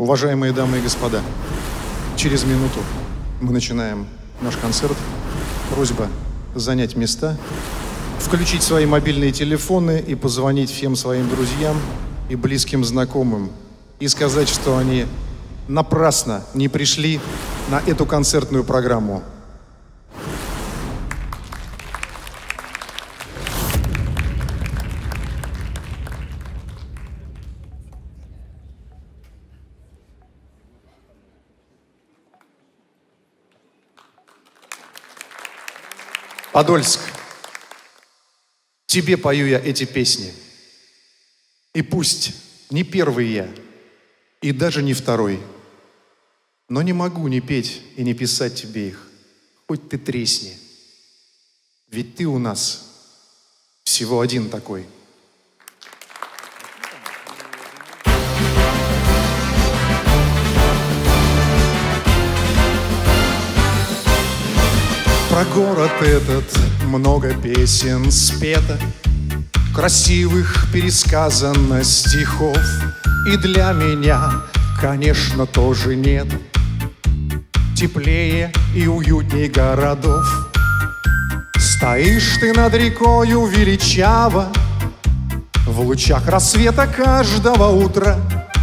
Уважаемые дамы и господа, через минуту мы начинаем наш концерт. Просьба занять места, включить свои мобильные телефоны и позвонить всем своим друзьям и близким знакомым и сказать, что они напрасно не пришли на эту концертную программу. Подольск, тебе пою я эти песни. И пусть не первый я, и даже не второй, но не могу не петь и не писать тебе их, хоть ты тресни. Ведь ты у нас всего один такой. Про город этот много песен спето, красивых пересказано стихов. И для меня, конечно, тоже нет теплее и уютней городов. Стоишь ты над рекою величаво, в лучах рассвета каждого утра.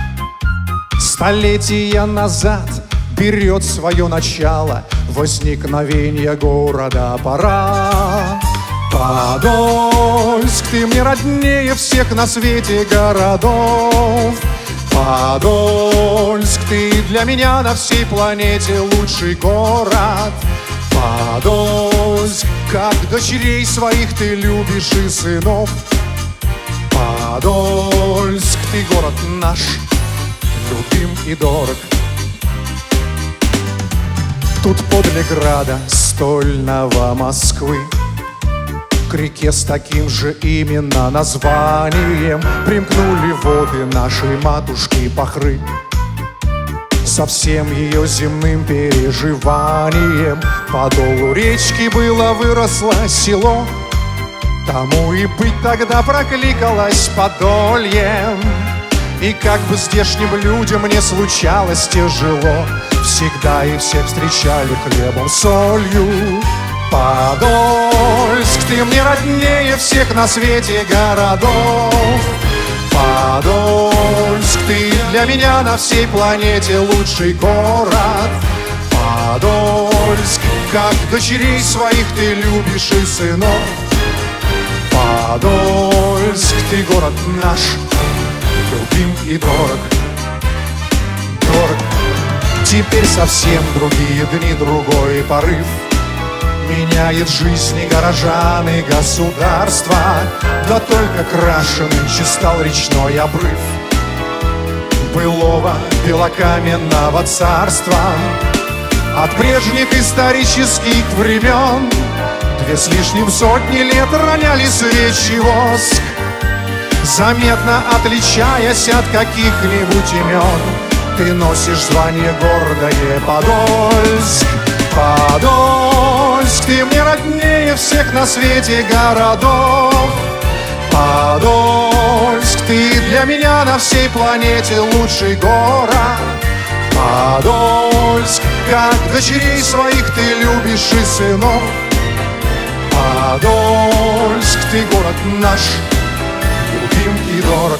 Столетия назад берет свое начало возникновение города пора. Подольск, ты мне роднее всех на свете городов. Подольск, ты для меня на всей планете лучший город. Подольск, как дочерей своих ты любишь и сынов. Подольск, ты город наш, любим и дорог. Тут подле града стольного Москвы к реке с таким же именно названием примкнули воды нашей матушки Пахры. Со всем ее земным переживанием по долу речки выросло село. Тому и быть тогда прокликалось Подольем. И как бы здешним людям не случалось тяжело, всегда и всех встречали хлебом, солью. Подольск, ты мне роднее всех на свете городов. Подольск, ты для меня на всей планете лучший город. Подольск, как дочерей своих ты любишь и сынов. Подольск, ты город наш, любим и дорог, дорог. Теперь совсем другие дни, другой порыв. Меняет жизни горожан и государства. Да только краше нынче стал речной обрыв былого белокаменного царства. От прежних исторических времен 2 с лишним сотни лет роняли свечи воск, заметно отличаясь от каких-нибудь имен. Ты носишь звание гордое Подольск. Подольск, ты мне роднее всех на свете городов. Подольск, ты для меня на всей планете лучший город. Подольск, как дочерей своих ты любишь и сынов. Подольск, ты город наш, любим и дорог.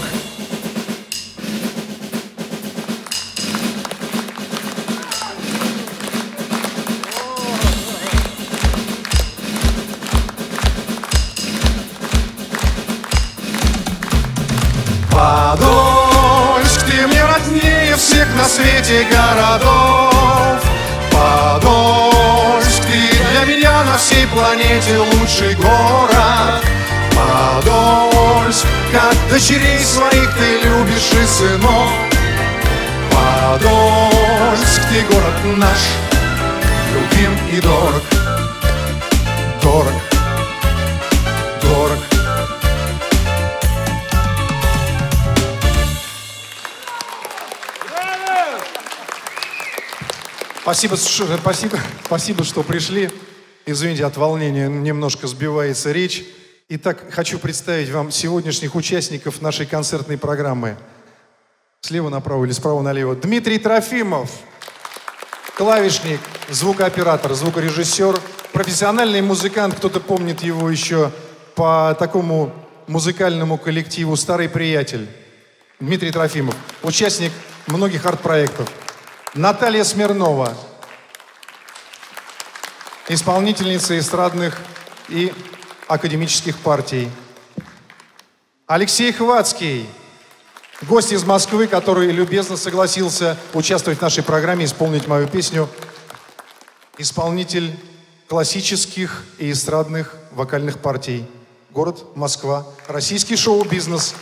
Подольск, ты мне роднее всех на свете городов. Подольск, ты для меня на всей планете лучший город. Подольск, как дочерей своих ты любишь и сынов. Подольск, ты город наш, любим и дорог, дорог, дорог. Спасибо, что пришли. Извините, от волнения немножко сбивается речь. Итак, хочу представить вам сегодняшних участников нашей концертной программы. Слева направо или справа налево. Дмитрий Трофимов. Клавишник, звукооператор, звукорежиссер, профессиональный музыкант. Кто-то помнит его еще по такому музыкальному коллективу «Старый приятель». Дмитрий Трофимов. Участник многих арт-проектов. Наталья Смирнова. Исполнительница эстрадных и академических партий. Алексей Хвацкий. Гость из Москвы, который любезно согласился участвовать в нашей программе, исполнить мою песню. Исполнитель классических и эстрадных вокальных партий. Город Москва. Российский шоу-бизнес.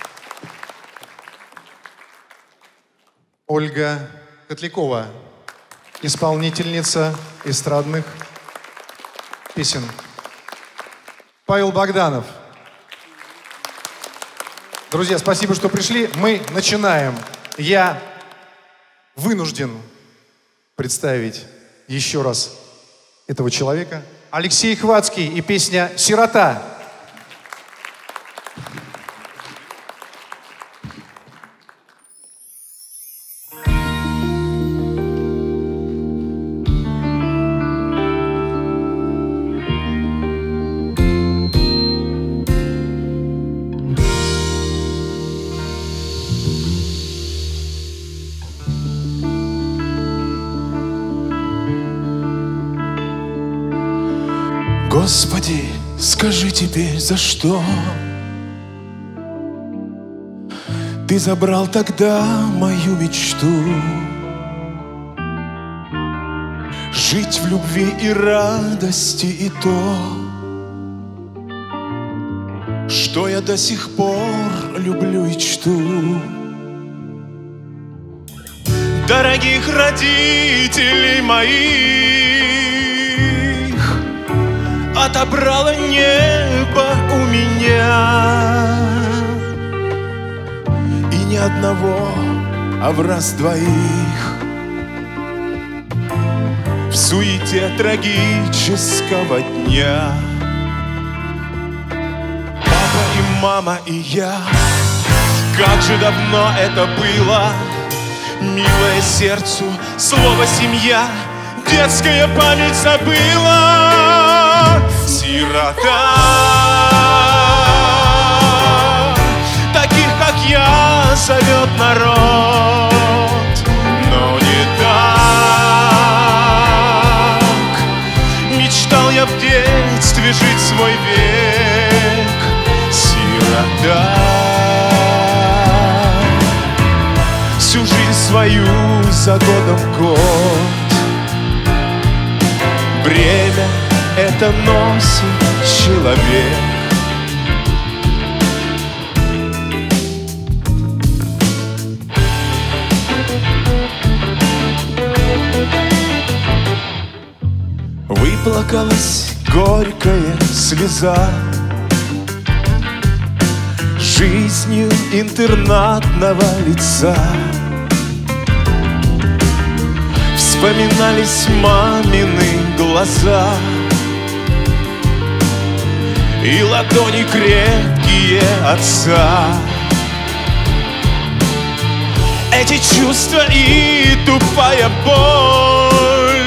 Ольга Котлякова. Исполнительница эстрадных песен. Павел Богданов. Друзья, спасибо, что пришли. Мы начинаем. Я вынужден представить еще раз этого человека. Алексей Хвацкий и песня «Сирота». Господи, скажи теперь, за что Ты забрал тогда мою мечту жить в любви и радости, и то, что я до сих пор люблю и чту. Дорогих родителей моих отобрало небо у меня, и ни одного, а враз двоих в суете трагического дня. Папа и мама и я, как же давно это было, милое сердцу слово «семья», детская память забыла. Сирота, таких, как я, зовет народ, но не так. Мечтал я в детстве жить свой век. Сирота, всю жизнь свою за годом год. Бремя это носит человек. Выплакалась горькая слеза жизнью интернатного лица. Вспоминались мамины глаза и ладони крепкие отца. Эти чувства и тупая боль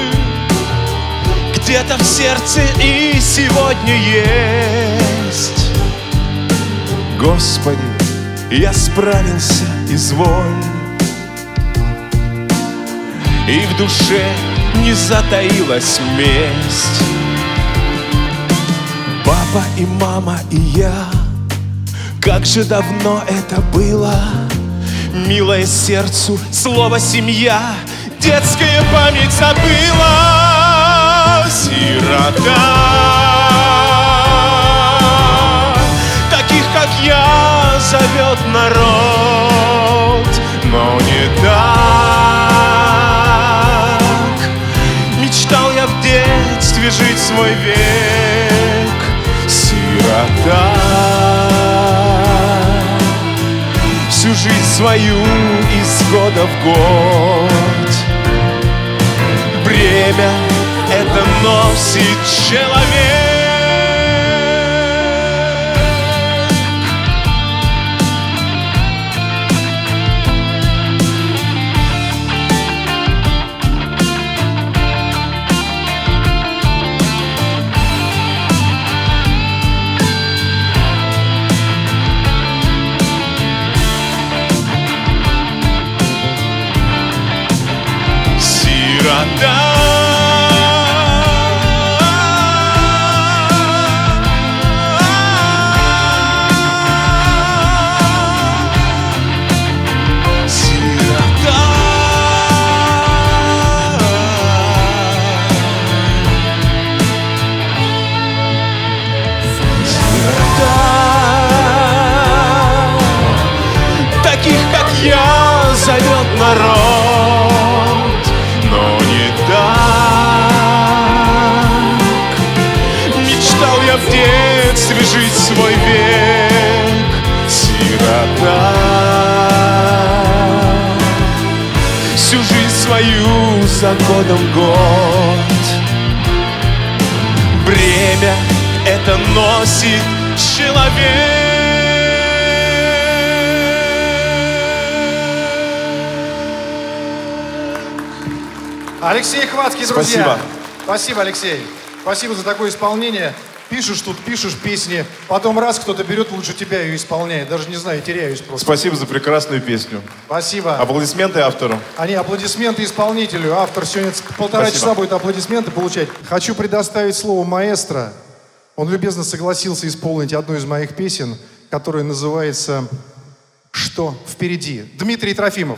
где-то в сердце и сегодня есть. Господи, я справился, изволь. И в душе не затаилась месть. Папа и мама и я, как же давно это было, милое сердцу слово «семья», детская память забыла. Сирота, таких, как я, зовет народ, но не так. Мечтал я в детстве жить свой век. Сирота, всю жизнь свою из года в год. Бремя это носит человек. сирота. Таких, как я, зовет народ, но не так. Мечтал я в детстве жить свой век, сирота. Всю жизнь свою за годом год. Бремя это носит человек. Алексей Хвацкий, друзья. Спасибо. Спасибо, Алексей. Спасибо за такое исполнение. Пишешь песни, потом раз кто-то берет, лучше тебя ее исполняет. Даже не знаю, теряюсь просто. Спасибо за прекрасную песню. Спасибо. Аплодисменты автору. Аплодисменты исполнителю. Автор сегодня полтора часа будет аплодисменты получать. Хочу предоставить слово маэстро. Он любезно согласился исполнить одну из моих песен, которая называется «Что впереди?». Дмитрий Трофимов.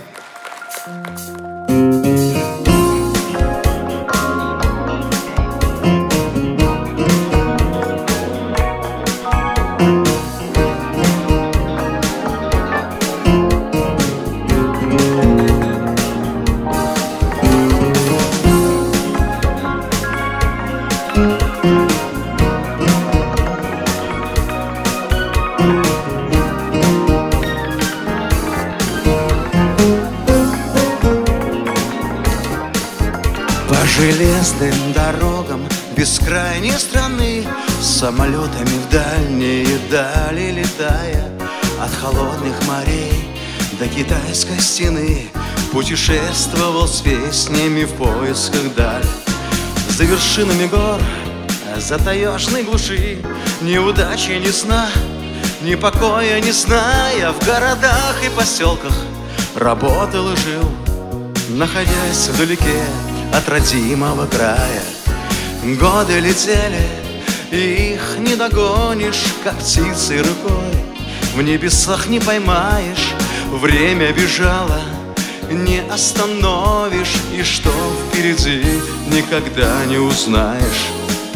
Железным дорогам бескрайней страны, самолетами в дальние дали летая, от холодных морей до китайской стены, путешествовал с песнями в поисках даль. За вершинами гор, за таежной глуши, ни удачи, ни сна, ни покоя, ни сна. Я в городах и поселках работал и жил, находясь вдалеке от родимого края. Годы летели, и их не догонишь, как птицы рукой. В небесах не поймаешь, время бежало, не остановишь. И что впереди, никогда не узнаешь.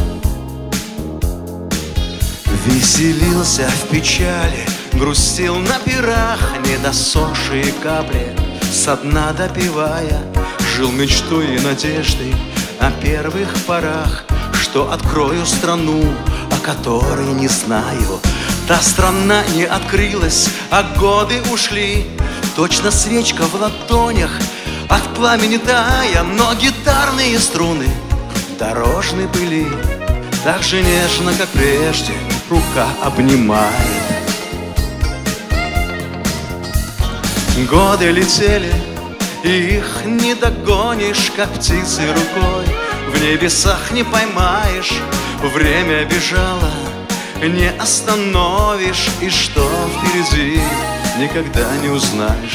Веселился в печали, грустил на пирах, недосохшие капли со дна допивая. Жил мечтой и надеждой о первых порах, что открою страну, о которой не знаю. Та страна не открылась, а годы ушли, точно свечка в ладонях от пламени тая. Но гитарные струны дорожной пыли так же нежно, как прежде, рука обнимает. Годы летели, и их не догонишь, как птицы рукой. В небесах не поймаешь, время бежало, не остановишь. И что впереди, никогда не узнаешь.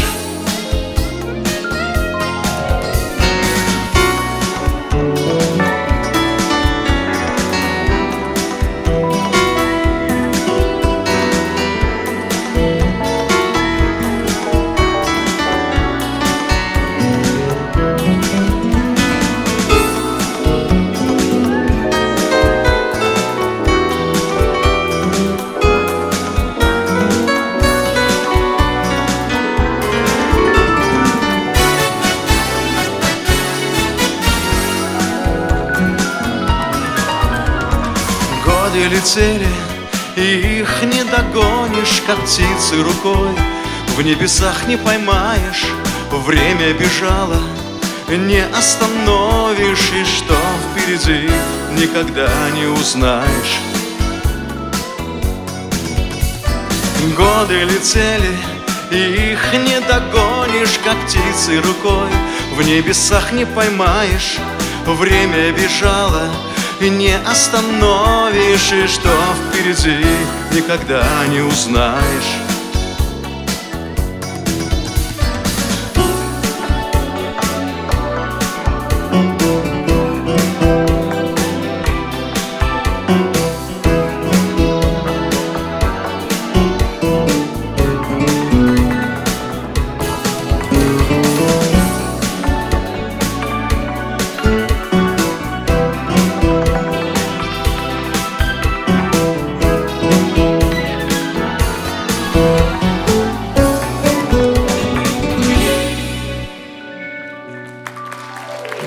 Летели, и их не догонишь, как птицы рукой. В небесах не поймаешь, время бежало, не остановишь. И что впереди, никогда не узнаешь. Годы летели, и их не догонишь, как птицы рукой. В небесах не поймаешь, время бежало, не остановишь. И что впереди, никогда не узнаешь.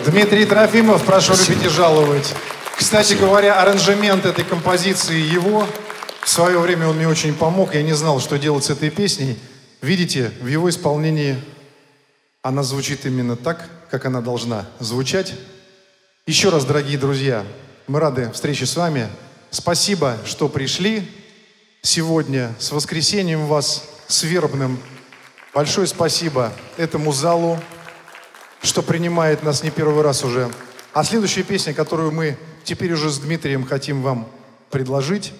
Дмитрий Трофимов, прошу любить и жаловать. Кстати говоря, аранжемент этой композиции его. В свое время он мне очень помог. Я не знал, что делать с этой песней. Видите, в его исполнении она звучит именно так, как она должна звучать. Еще раз, дорогие друзья, мы рады встрече с вами. Спасибо, что пришли сегодня. С воскресеньем вас, с вербным. Большое спасибо этому залу, что принимает нас не первый раз уже. А следующая песня, которую мы теперь уже с Дмитрием хотим вам предложить,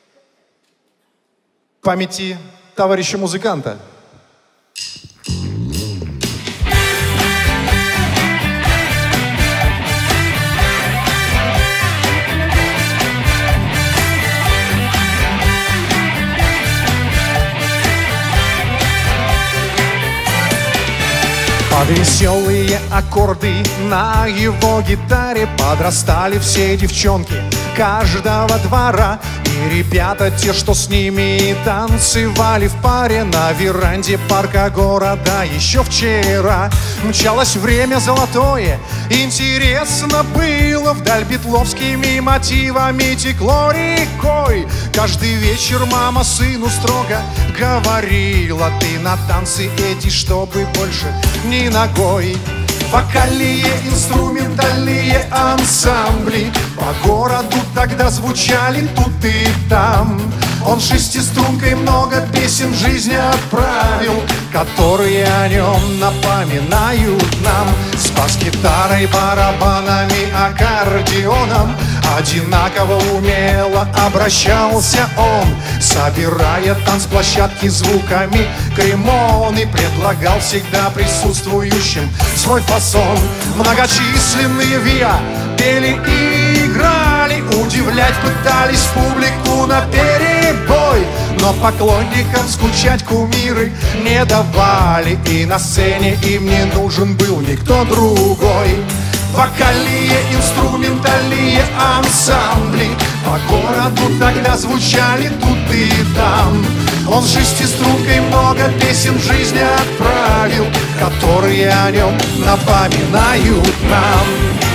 в памяти товарища музыканта. Под веселые аккорды на его гитаре подрастали все девчонки каждого двора. И ребята, те, что с ними танцевали в паре на веранде парка города еще вчера. Мчалось время золотое, интересно было, вдаль битловскими мотивами текло рекой. Каждый вечер мама сыну строго говорила: ты на танцы эти, чтобы больше ни ногой. Вокальные, инструментальные ансамбли по городу тогда звучали тут и там. Он шестистрункой много песен в жизни отправил, которые о нем напоминают нам. С бас-гитарой, барабанами, аккордеоном одинаково умело обращался он, собирая танцплощадки звуками кремон, и предлагал всегда присутствующим свой фасон. Многочисленные виа пели и играли, удивлять пытались публику на перебой, но поклонникам скучать кумиры не давали, и на сцене им не нужен был никто другой. Вокальные, инструментальные ансамбли по городу тогда звучали тут и там. Он шестистрункой много песен в жизни отправил, которые о нем напоминают нам.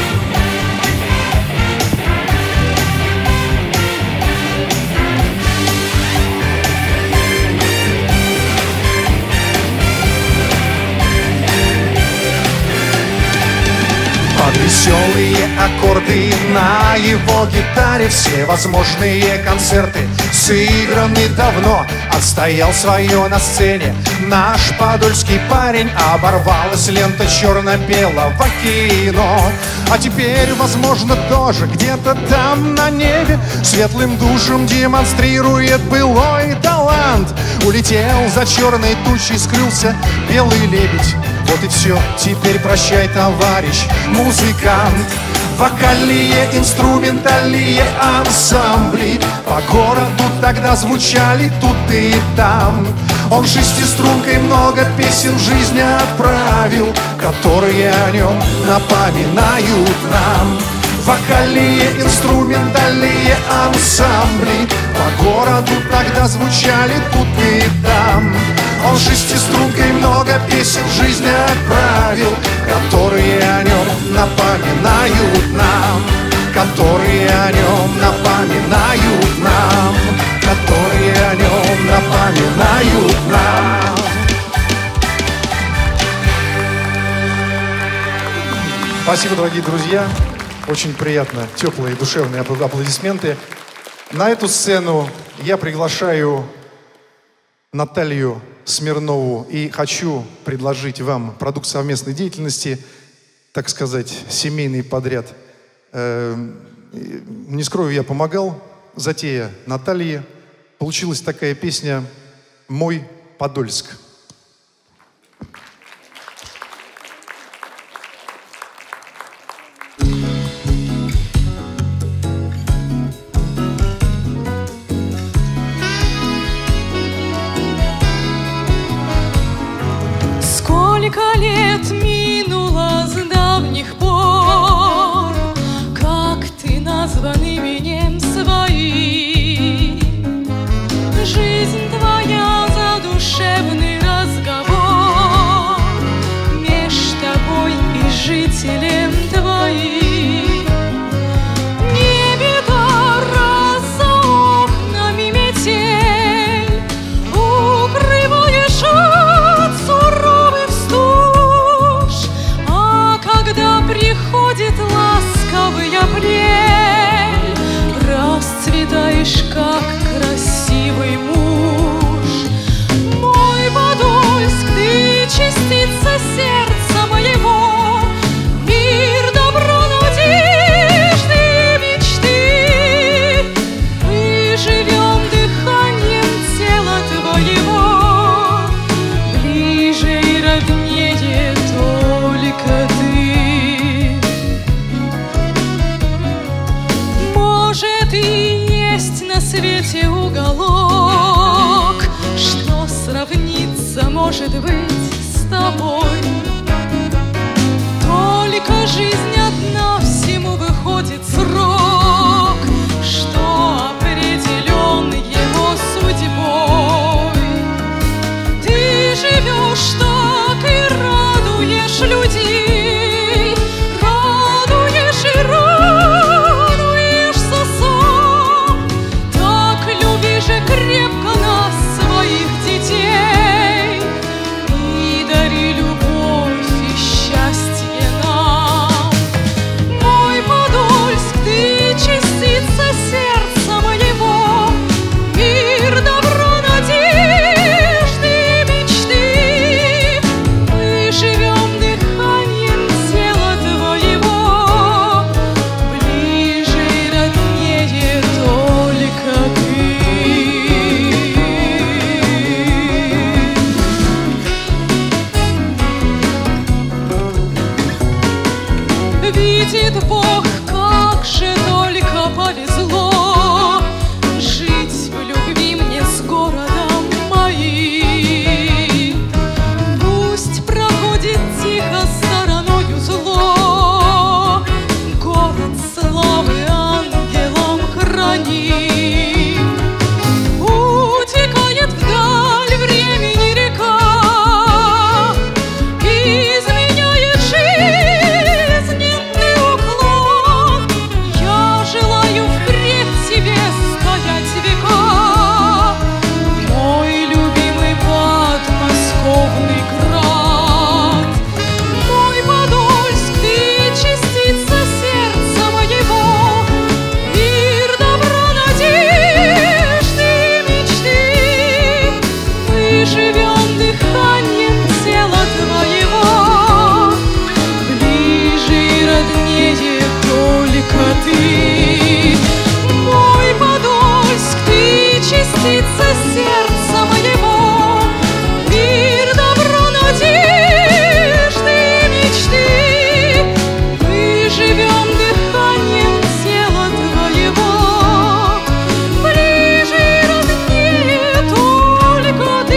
Под веселые аккорды на его гитаре все возможные концерты сыграны давно. Отстоял свое на сцене наш подольский парень, оборвалась лента черно-белого кино. А теперь, возможно, тоже где-то там на небе светлым душем демонстрирует былой талант. Улетел за черной тучей, скрылся белый лебедь. Вот и все, теперь прощай, товарищ музыкант. Вокальные, инструментальные ансамбли по городу тогда звучали тут и там. Он шестистрункой много песен в жизни отправил, которые о нем напоминают нам. Вокальные, инструментальные ансамбли по городу тогда звучали тут и там. Он шестистрункой много песен в жизни отправил, которые о нем напоминают нам, которые о нем напоминают нам, которые о нем напоминают нам. Спасибо, дорогие друзья. Очень приятно, теплые, душевные аплодисменты. На эту сцену я приглашаю Наталью Смирнову и хочу предложить вам продукт совместной деятельности, так сказать, семейный подряд. Не скрою, я помогал, затея Натальи. Получилась такая песня «Мой Подольск». Сколько лет минуло с давних пор, как ты назван именем своим. Жизнь твоя задушевный разговор меж тобой и жителем твоим. может быть с тобой. Только жизнь одна, всему выходит срок, что определен его судьбой. Ты живешь так и радуешь людей, радуешь и радуешься сам. Так люби же крепко нас, своих детей, и дари любовь и счастье нам. Мой Подольск, ты частица сердца моего, мир, добро, надежды, мечты. Мы живем дыханием тела твоего, ближе и роднее только ты. Видит Бог, как же только повезло жить в любви мне с городом моим. Пусть проходит тихо стороною зло, город славы ангелом храним. Утекает вдаль времени река, изменяет жизненный уклон. Я желаю впредь тебе стоять века, мой любимый подмосковный град. Мой Подольск, ты частица сердца моего, мир, добро, надежды, мечты. Мы живем дыханием тела твоего, ближе и роднее только ты. Мой Подольск, ты частица сердца моего, мир, добро, надежды, мечты. Мы живем дыханием тела твоего, ближе и роднее только ты.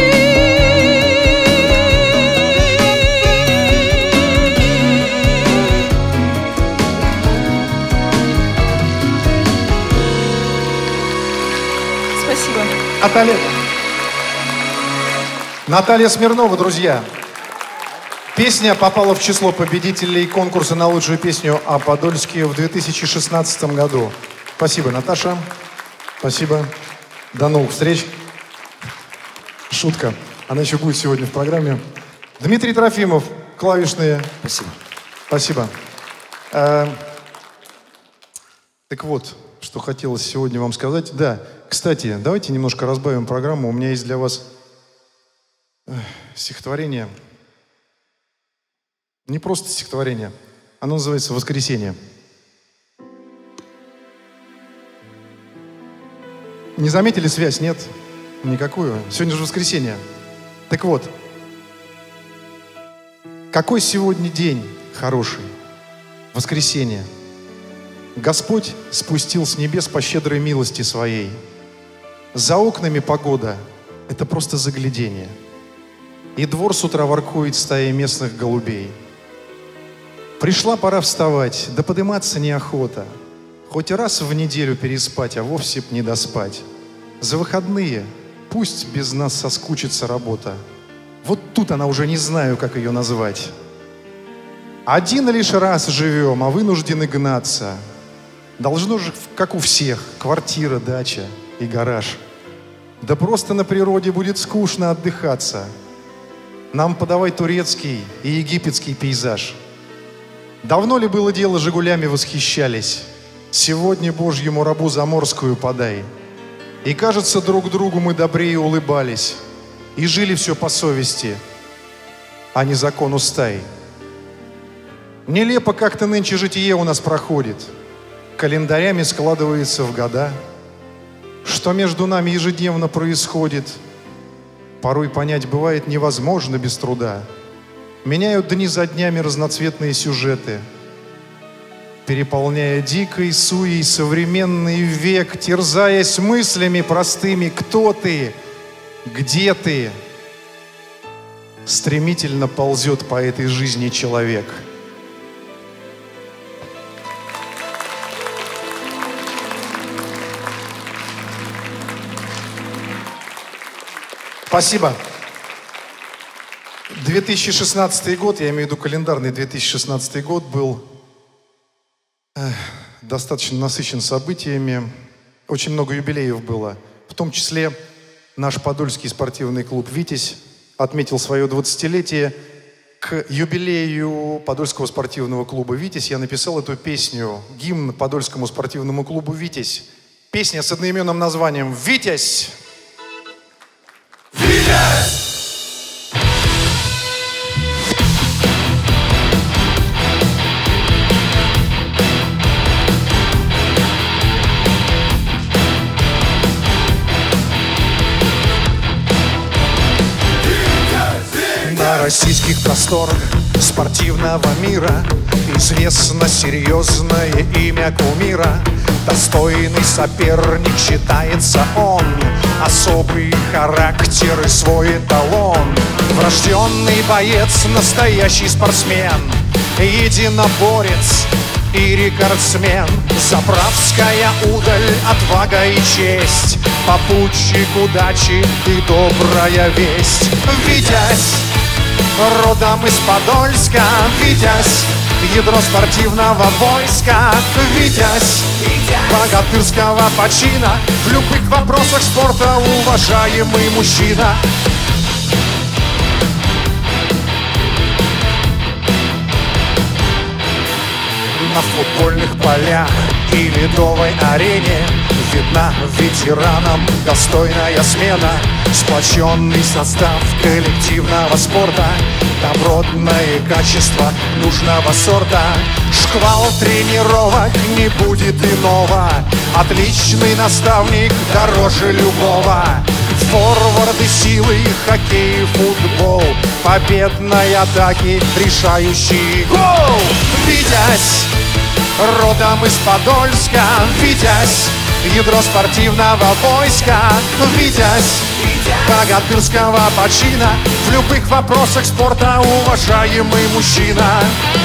Спасибо. Наталья Смирнова, друзья. Песня попала в число победителей конкурса на лучшую песню о Подольске в 2016 году. Спасибо, Наташа. Спасибо. До новых встреч. Шутка. Она еще будет сегодня в программе. Дмитрий Трофимов, клавишные. Спасибо. Спасибо. Так вот, что хотелось сегодня вам сказать. Да, кстати, давайте немножко разбавим программу. У меня есть для вас стихотворение. Не просто стихотворение. Оно называется «Воскресенье». Не заметили связь? Нет? Никакую. Сегодня же воскресенье. Так вот. Какой сегодня день хороший? Воскресенье. Господь спустил с небес по щедрой милости своей. За окнами погода — это просто загляденье. И двор с утра воркует стаей местных голубей. Пришла пора вставать, да подыматься неохота. Хоть раз в неделю переспать, а вовсе б не доспать. За выходные пусть без нас соскучится работа. Вот тут она уже не знаю, как ее назвать. Один лишь раз живем, а вынуждены гнаться. Должно же, как у всех, квартира, дача и гараж. Да просто на природе будет скучно отдыхаться. Нам подавай турецкий и египетский пейзаж. Давно ли было дело, «Жигулями» восхищались? Сегодня Божьему рабу заморскую подай. И кажется, друг другу мы добрее улыбались. И жили все по совести, а не закону стаи. Нелепо как-то нынче житие у нас проходит. Календарями складывается в года. Что между нами ежедневно происходит, порой понять бывает невозможно без труда. Меняют дни за днями разноцветные сюжеты, переполняя дикой суей современный век, терзаясь мыслями простыми: кто ты, где ты? стремительно ползет по этой жизни человек. Спасибо. 2016 год, я имею в виду календарный 2016 год, был достаточно насыщен событиями. Очень много юбилеев было. В том числе наш подольский спортивный клуб «Витязь» отметил свое 20-летие. К юбилею Подольского спортивного клуба «Витязь» я написал эту песню, гимн Подольскому спортивному клубу «Витязь». Песня с одноименным названием «Витязь». Витязь! На российских просторах спортивного мира известно серьезное имя кумира. Достойный соперник считается он, особый характер и свой эталон. Врожденный боец, настоящий спортсмен, единоборец и рекордсмен. Заправская удаль, отвага и честь, попутчик удачи и добрая весть. Витязь, родом из Подольска, Витязь, ядро спортивного войска. Витязь, богатырского почина, в любых вопросах спорта уважаемый мужчина. На футбольных полях и ледовой арене видна ветеранам достойная смена. Сплоченный состав коллективного спорта, добротное качество нужного сорта. Шквал тренировок не будет иного, отличный наставник дороже любого. Форварды силы, хоккей и футбол, победной атаки решающий гол. Витязь, родом из Подольска, Витязь, ядро спортивного войска. Витязь, богатырского почина, в любых вопросах спорта уважаемый мужчина.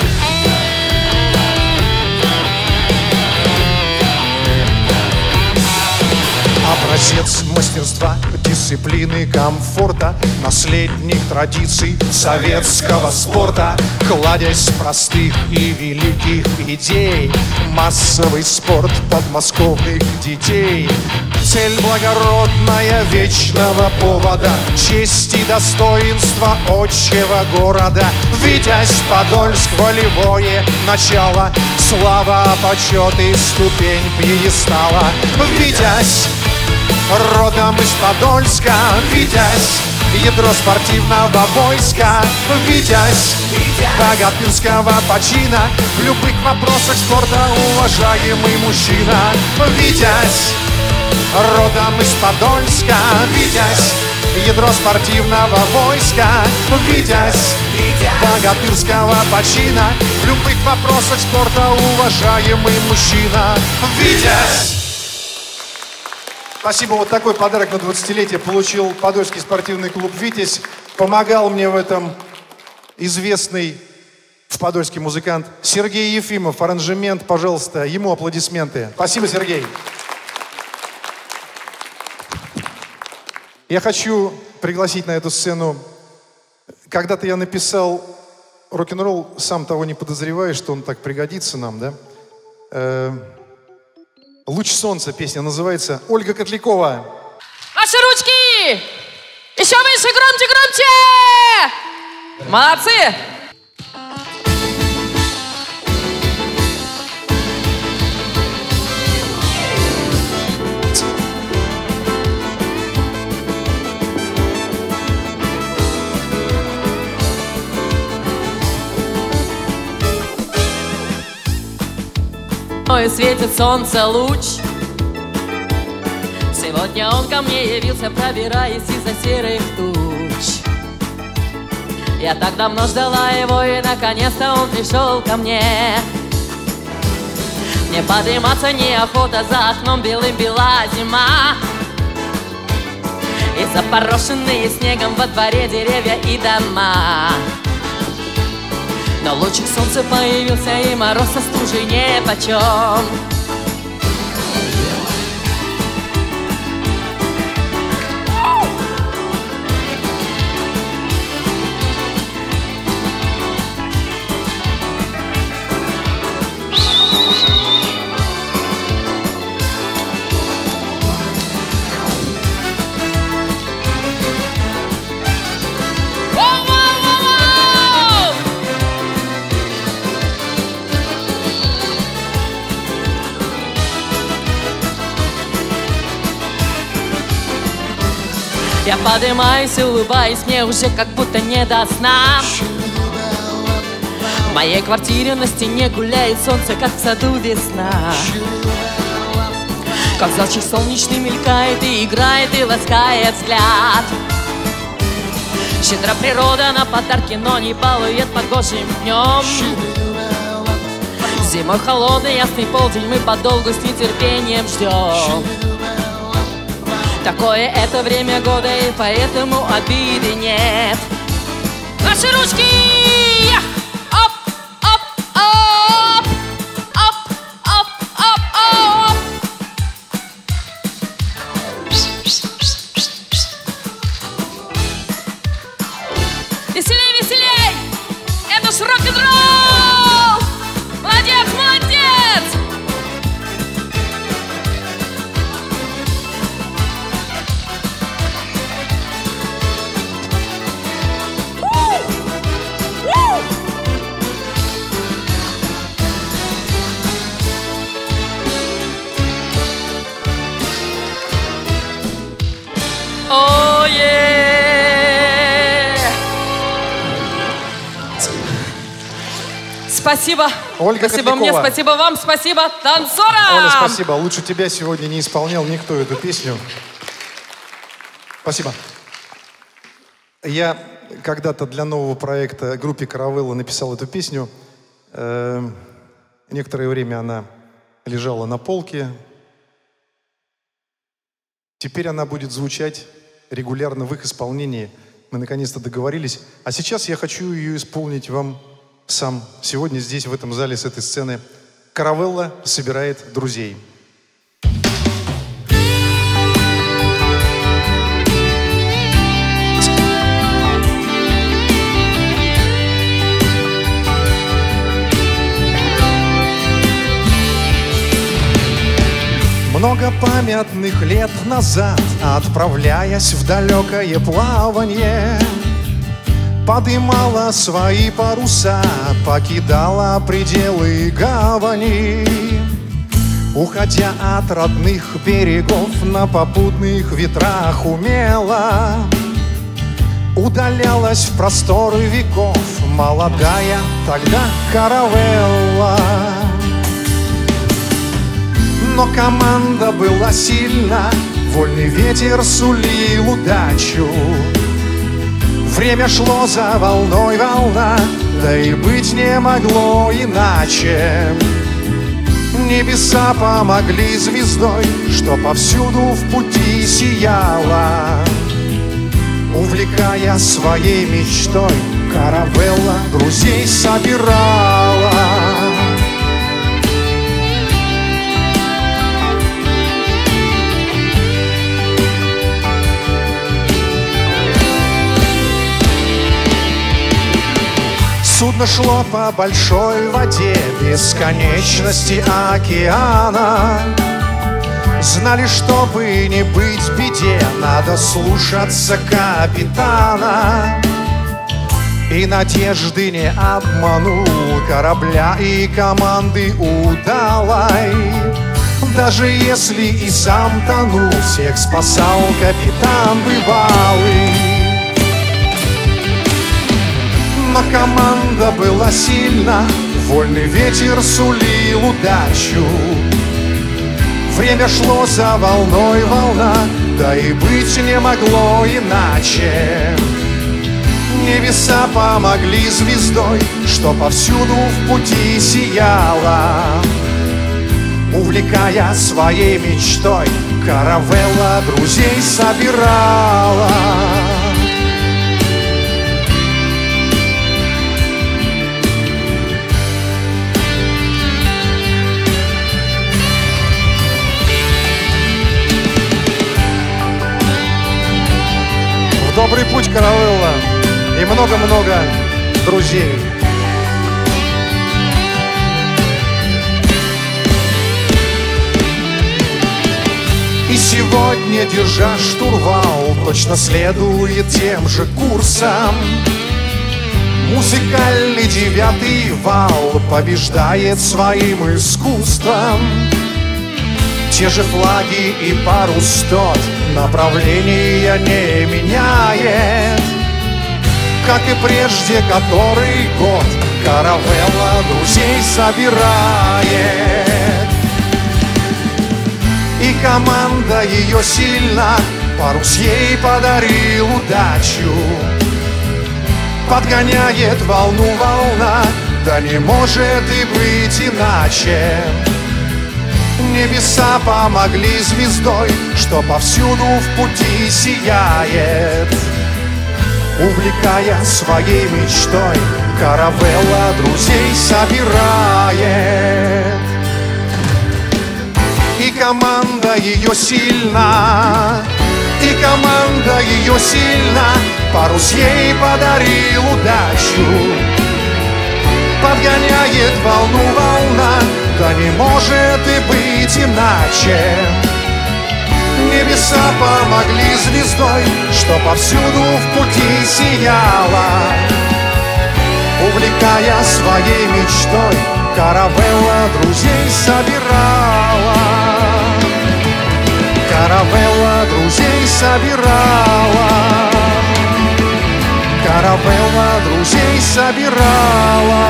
Образец мастерства, дисциплины, комфорта, наследник традиций советского спорта. Кладезь простых и великих идей, массовый спорт подмосковных детей. Цель благородная, вечного повода, честь и достоинство отчего города. Витязь, Подольск, волевое начало, слава, почет и ступень пьедестала. Витязь, родом из Подольска, Витязь, ядро спортивного войска. Витязь, богатырского почина, в любых вопросах спорта уважаемый мужчина. Витязь, родом из Подольска, Витязь, ядро спортивного войска. Витязь, богатырского почина, в любых вопросах спорта уважаемый мужчина. Витязь! Спасибо, вот такой подарок на 20-летие получил Подольский спортивный клуб «Витязь». Помогал мне в этом известный в Подольске музыкант Сергей Ефимов. Аранжемент, пожалуйста, ему аплодисменты. Спасибо, Сергей. Я хочу пригласить на эту сцену. Когда-то я написал рок-н-ролл, сам того не подозревая, что он так пригодится нам, да? «Луч солнца» песня называется. Ольга Котлякова. Ваши ручки! Еще выше, громче, громче! Молодцы! Ой, светит солнце луч. Сегодня он ко мне явился, пробираясь из-за серых туч. Я так давно ждала его, и наконец-то он пришел ко мне. Мне подниматься неохота, за окном белым бела зима. И запорошенные снегом во дворе деревья и дома. Но лучик солнца появился, и мороз со стужей нипочем. Я поднимаюсь, улыбаюсь, мне уже как будто не до сна. В моей квартире на стене гуляет солнце, как в саду весна. Как зайчик солнечный мелькает и играет, и ласкает взгляд. Щедра природа на подарки, но не балует погожим днем. Зимой холодный ясный полдень мы подолгу с нетерпением ждем. Такое это время года, и поэтому обиды нет. Наши ручки! Оп, оп, оп! Оп, оп, оп, оп! Веселей, веселей! Это ж рок-н-ролл! Молодец, молодец! Oh yeah! Спасибо. Ольга спасибо мне, Котлякова. спасибо вам, спасибо танцорам. Оля, спасибо. Лучше тебя сегодня не исполнял никто эту песню. Спасибо. Я когда-то для нового проекта группе «Каравелла» написал эту песню. Некоторое время она лежала на полке. Теперь она будет звучать регулярно в их исполнении. Мы наконец-то договорились. А сейчас я хочу ее исполнить вам сам. Сегодня здесь, в этом зале, с этой сцены. «Каравелла» собирает друзей. Много памятных лет назад, отправляясь в далекое плаванье, подымала свои паруса, покидала пределы гавани. Уходя от родных берегов, на попутных ветрах умело удалялась в просторы веков молодая тогда каравелла. Но команда была сильна, вольный ветер сулил удачу. Время шло за волной волна, да и быть не могло иначе. Небеса помогли звездой, что повсюду в пути сияла. Увлекая своей мечтой, каравелла друзей собирала. Судно шло по большой воде бесконечности океана. Знали, чтобы не быть в беде, надо слушаться капитана. И надежды не обманул корабля и команды удалой. Даже если и сам тонул, всех спасал капитан бывалый. Но команда была сильна, вольный ветер сулил удачу. Время шло за волной волна, да и быть не могло иначе. Небеса помогли звездой, что повсюду в пути сияла. Увлекая своей мечтой, каравелла друзей собирала. В добрый путь, каравелла, и много-много друзей. И сегодня, держа штурвал, точно следует тем же курсом. Музыкальный 9-й вал побеждает своим искусством. Те же флаги и парус тот направления не меняет, как и прежде который год каравелла друзей собирает. И команда ее сильна, парус ей подарил удачу. Подгоняет волну волна, да не может и быть иначе. Небеса помогли звездой, что повсюду в пути сияет. Увлекая своей мечтой, каравелла друзей собирает. И команда ее сильна, и команда ее сильна, парус ей подарил удачу. Подгоняет волну волна, да не может и быть иначе. Небеса помогли звездой, что повсюду в пути сияла. Увлекая своей мечтой, каравелла друзей собирала. Каравелла друзей собирала. Каравелла друзей собирала.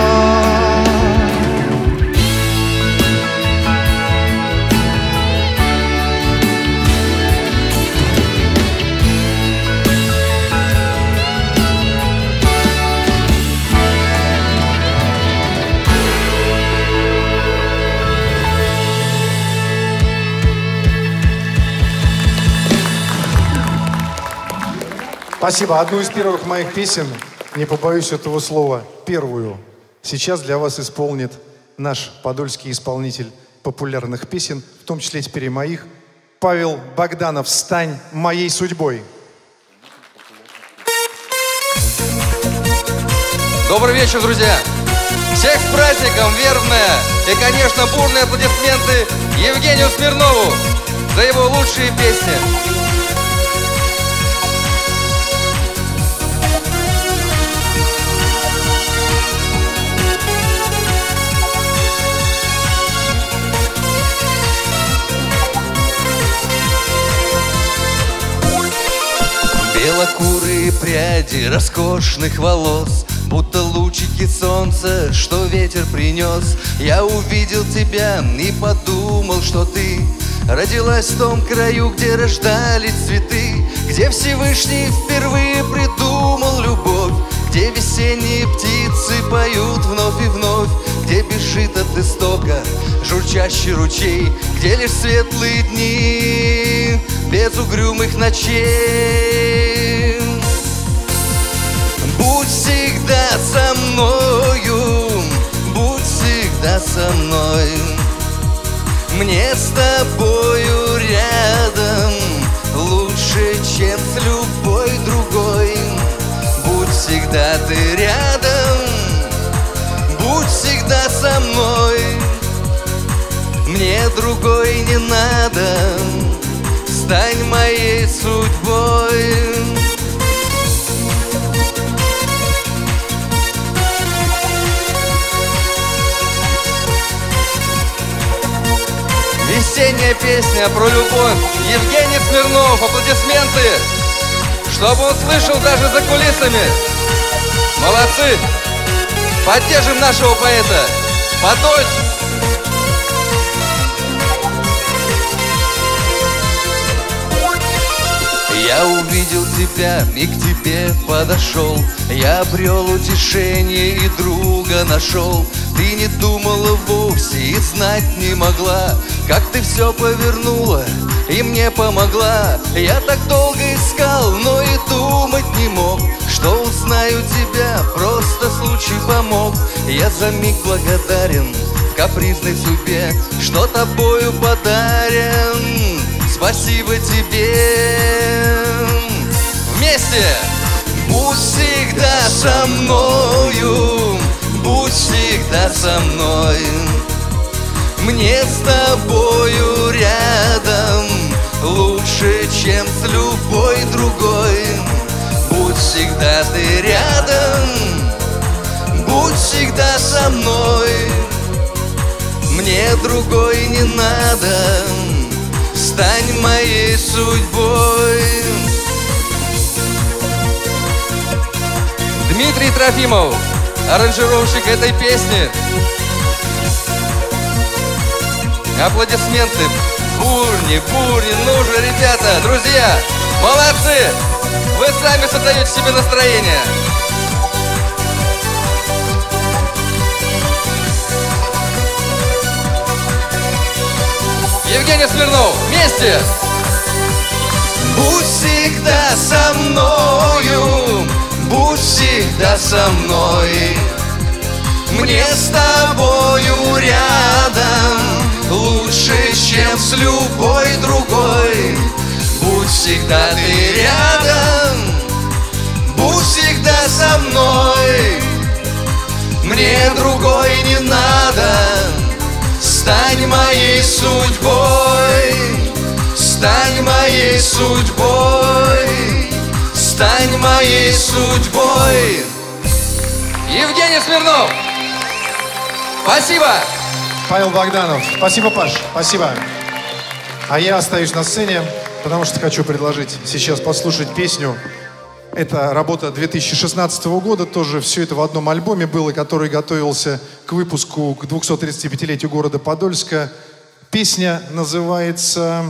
Спасибо. Одну из первых моих песен, не побоюсь этого слова, первую, сейчас для вас исполнит наш подольский исполнитель популярных песен, в том числе теперь и моих, Павел Богданов «Стань моей судьбой». Добрый вечер, друзья! Всех с праздником, вербное и, конечно, бурные аплодисменты Евгению Смирнову за его лучшие песни. Белокурые пряди роскошных волос, будто лучики солнца, что ветер принес. Я увидел тебя и подумал, что ты родилась в том краю, где рождались цветы, где Всевышний впервые придумал любовь, где весенние птицы поют вновь и вновь, где бежит от истока журчащий ручей, где лишь светлые дни без угрюмых ночей. Будь всегда со мною, будь всегда со мной. Мне с тобою рядом лучше, чем с любой другой. Будь всегда ты рядом, будь всегда со мной. Мне другой не надо, стань моей судьбой. Весенняя песня про любовь. Евгений Смирнов, аплодисменты, чтобы он слышал даже за кулисами. Молодцы! Поддержим нашего поэта. Подольск! Я увидел тебя и к тебе подошел, я обрел утешение и друга нашел. Ты не думала вовсе и знать не могла, как ты все повернула и мне помогла. Я так долго искал, но и думать не мог, что узнаю тебя, просто случай помог. Я за миг благодарен капризной судьбе, что тобою подарен. Спасибо тебе. Вместе! Будь всегда со мною, будь всегда со мной. Мне с тобою рядом лучше, чем с любой другой. Будь всегда ты рядом, будь всегда со мной. Мне другой не надо, стань моей судьбой. Дмитрий Трофимов, аранжировщик этой песни. Аплодисменты. Бурни, бурни, ну же, ребята, друзья, молодцы! Вы сами создаете себе настроение. Евгений Смирнов, вместе! Будь всегда со мною, будь всегда со мной. Мне с тобою рядом лучше, чем с любой другой. Будь всегда ты рядом, будь всегда со мной. Мне другой не надо, стань моей судьбой, стань моей судьбой, стань моей судьбой. Евгений Смирнов, спасибо. Павел Богданов. Спасибо, Паш. Спасибо. А я остаюсь на сцене, потому что хочу предложить сейчас послушать песню. Это работа 2016 года, тоже все это в одном альбоме было, который готовился к выпуску к 235-летию города Подольска. Песня называется...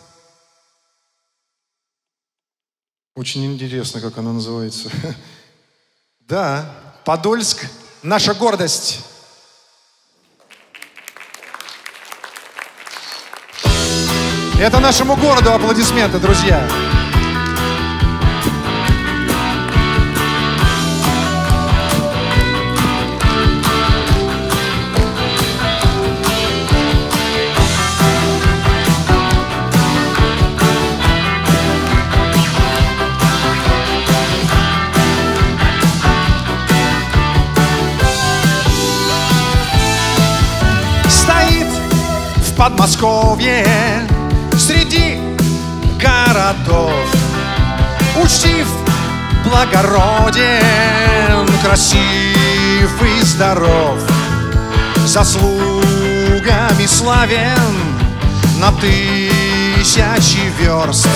Очень интересно, как она называется. Да, Подольск — наша гордость. Это нашему городу аплодисменты, друзья. Стоит в Подмосковье среди городов, учтив, благороден, красив и здоров, заслугами славен на тысячи верст,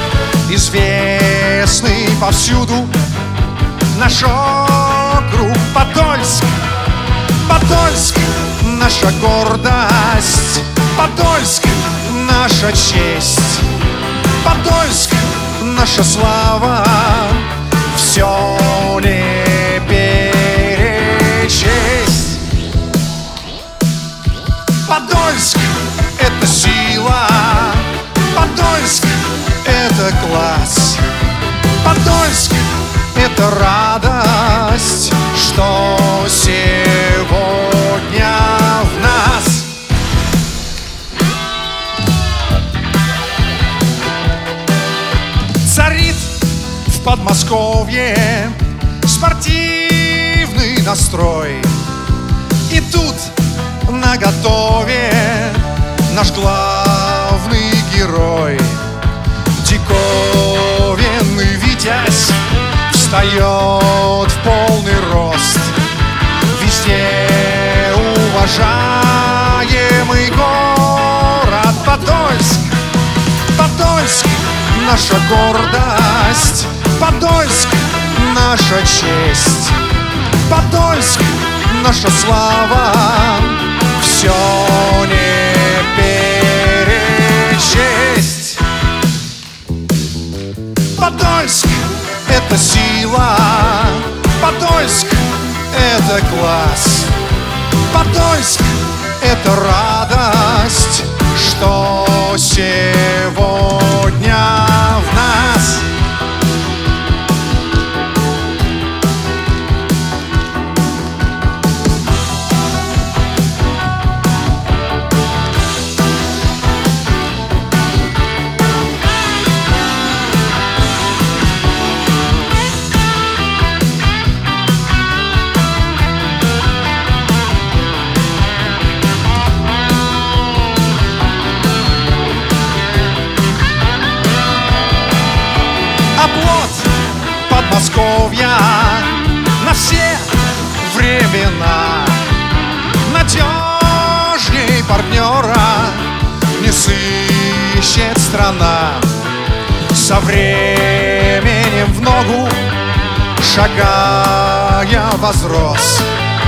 известный повсюду наш округ Подольск. Подольск — наша гордость, Подольск — наша честь, Подольск — наша слава, все не перечесть. Подольск — это сила, Подольск — это класс, Подольск — это радость, что сегодня в нас. Царит в Подмосковье спортивный настрой, и тут наготове наш главный герой. Диковинный витязь встает в полный рост, везде уважаемый город Подольск. Подольск — наша гордость, Подольск — наша честь, Подольск — наша слава, все не перечесть. Подольск — это сила, Подольск — это класс, Подольск — это радость, что сегодня в нас. Оплот Подмосковья на все времена, надежней партнера не сыщет страна. Со временем в ногу шагая возрос,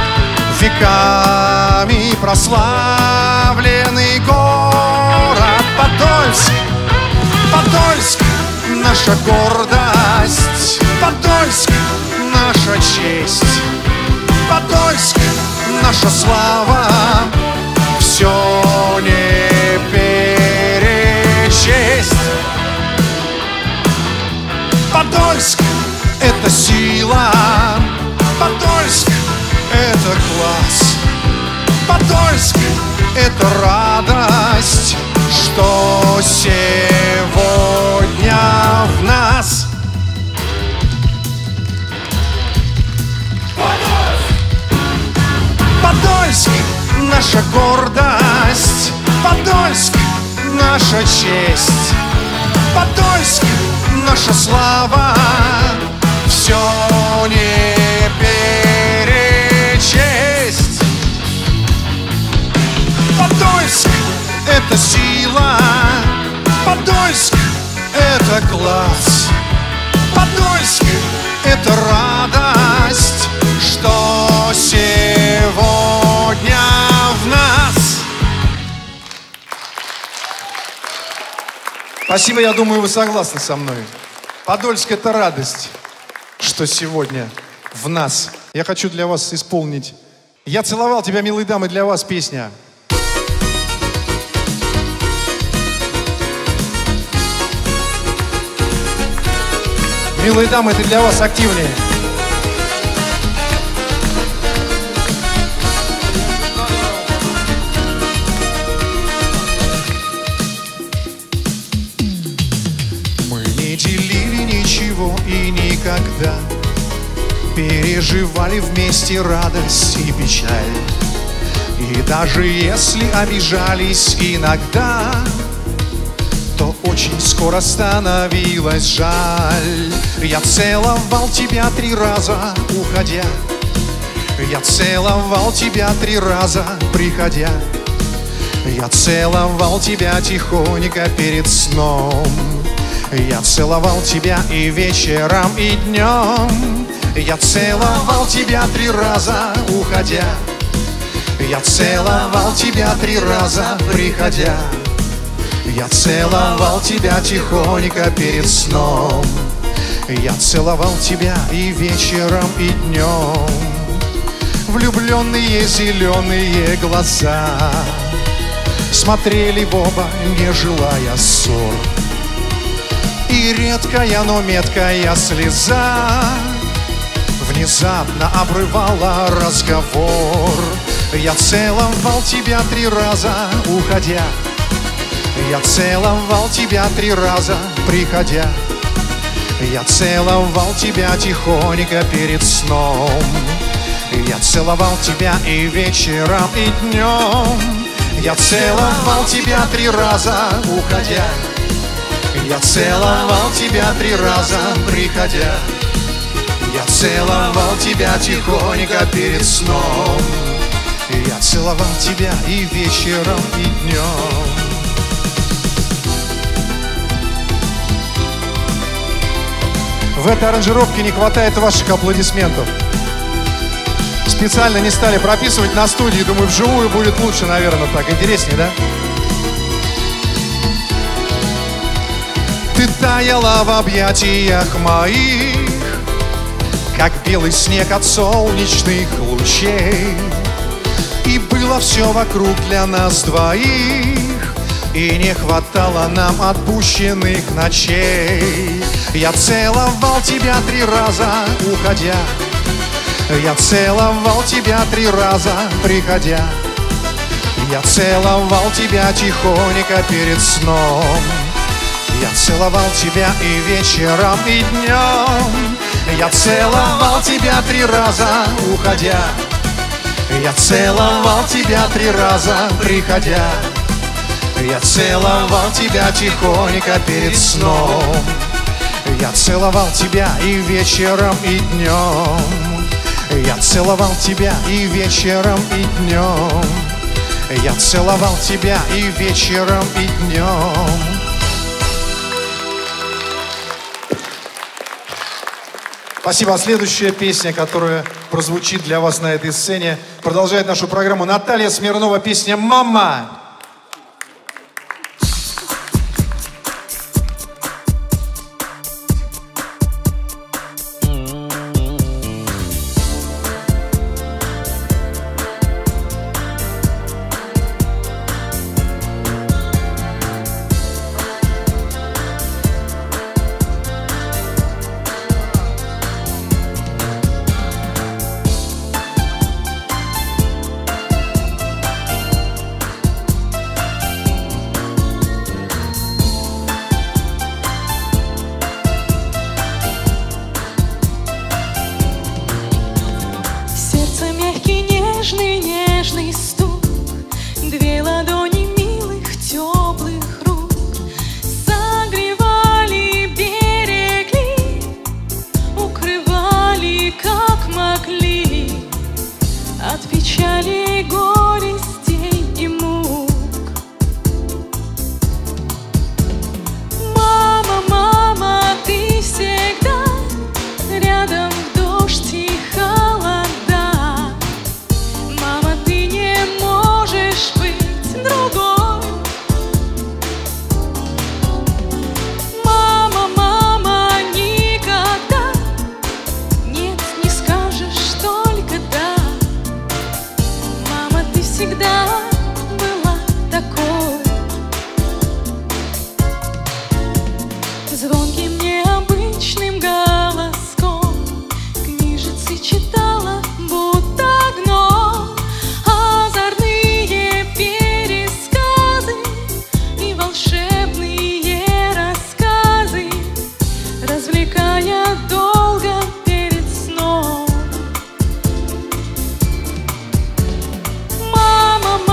веками прославленный город Подольск. Подольск — наша гордость, Подольск — наша честь, Подольск — наша слава, все не перечесть. Подольск — это сила, Подольск — это класс, Подольск — это радость, что сегодня в нас. Подольск — наша гордость, Подольск — наша честь, Подольск — наша слава, все не перечесть. Подольск — это сила, Подольск — это класс, Подольск — это радость, что сегодня в нас. Спасибо, я думаю, вы согласны со мной. Подольск — это радость, что сегодня в нас. Я хочу для вас исполнить «Я целовал тебя, милые дамы», для вас песня. Милые дамы, это для вас активнее. Мы не делили ничего и никогда, переживали вместе радость и печаль. И даже если обижались иногда, то очень скоро становилось жаль. Я целовал тебя 3 раза, уходя, я целовал тебя 3 раза, приходя, я целовал тебя тихонько перед сном, я целовал тебя и вечером, и днем. Я целовал тебя 3 раза, уходя, я целовал тебя 3 раза, приходя, я целовал тебя тихонько перед сном, я целовал тебя и вечером, и днем. Влюбленные зеленые глаза смотрели в оба, не желая ссор, и редкая, но меткая слеза внезапно обрывала разговор. Я целовал тебя 3 раза, уходя, я целовал тебя 3 раза, приходя, я целовал тебя тихонько перед сном, я целовал тебя и вечером, и днем. Я целовал тебя 3 раза, уходя, я целовал тебя 3 раза, приходя, я целовал тебя тихонько перед сном, я целовал тебя и вечером, и днем. В этой аранжировке не хватает ваших аплодисментов. Специально не стали прописывать на студии. Думаю, вживую будет лучше, наверное, так интереснее, да? Ты таяла в объятиях моих, как белый снег от солнечных лучей. И было все вокруг для нас двоих, и не хватало нам отпущенных ночей. Я целовал тебя 3 раза, уходя. Я целовал тебя 3 раза, приходя. Я целовал тебя тихонько перед сном. Я целовал тебя и вечером, и днем. Я целовал тебя 3 раза, уходя. Я целовал тебя 3 раза, приходя. Я целовал тебя тихонько перед сном. Я целовал тебя и вечером, и днем. Я целовал тебя и вечером, и днем. Я целовал тебя и вечером, и днем. Спасибо. Следующая песня, которая прозвучит для вас на этой сцене, продолжает нашу программу Наталья Смирнова, песня «Мама». Нежный стук, 2 ладони милых теплых рук согревали, берегли, укрывали как могли от печали, горестей и мук. Мама, мама, ты всегда рядом в дождь и холода. Всегда была такой звонким необычным голоском, книжицы читала, будто гном, озорные пересказы и волшебные рассказы, развлекая долго перед сном. Мама,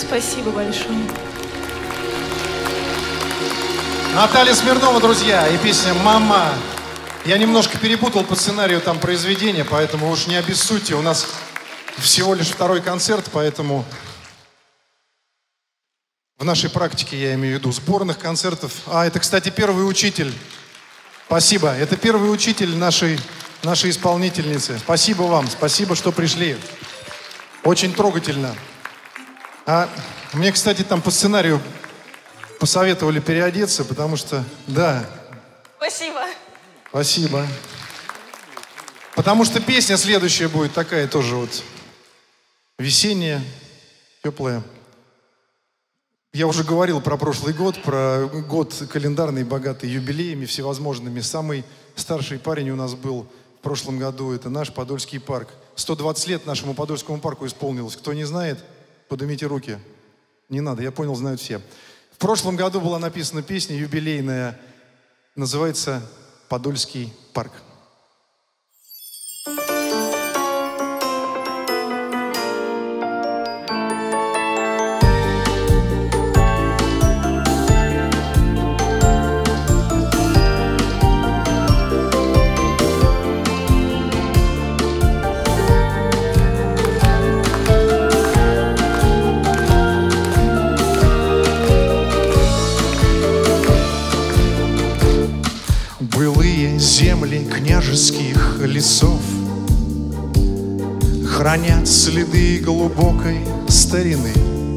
Спасибо большое. Наталья Смирнова, друзья, и песня «Мама». Я немножко перепутал по сценарию там произведения, поэтому уж не обессудьте. У нас всего лишь второй концерт, поэтому в нашей практике, я имею в виду, сборных концертов. А, это, кстати, первый учитель. Спасибо. Это первый учитель нашей исполнительницы. Спасибо вам, спасибо, что пришли. Очень трогательно. А мне, кстати, там по сценарию посоветовали переодеться, потому что, да. Спасибо. Спасибо. Потому что песня следующая будет такая тоже вот весенняя, теплая. Я уже говорил про прошлый год, про год календарный, богатый юбилеями всевозможными. Самый старший парень у нас был в прошлом году, это наш Подольский парк. 120 лет нашему Подольскому парку исполнилось. Кто не знает, поднимите руки. Не надо, я понял, знают все. В прошлом году была написана песня юбилейная, называется «Подольский парк». Земли княжеских лесов хранят следы глубокой старины.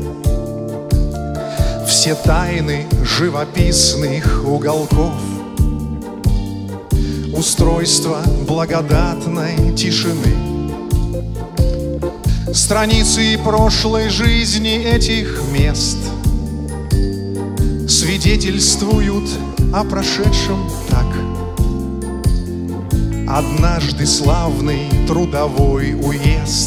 Все тайны живописных уголков, устройство благодатной тишины. Страницы прошлой жизни этих мест свидетельствуют о прошедшем так. Однажды славный трудовой уезд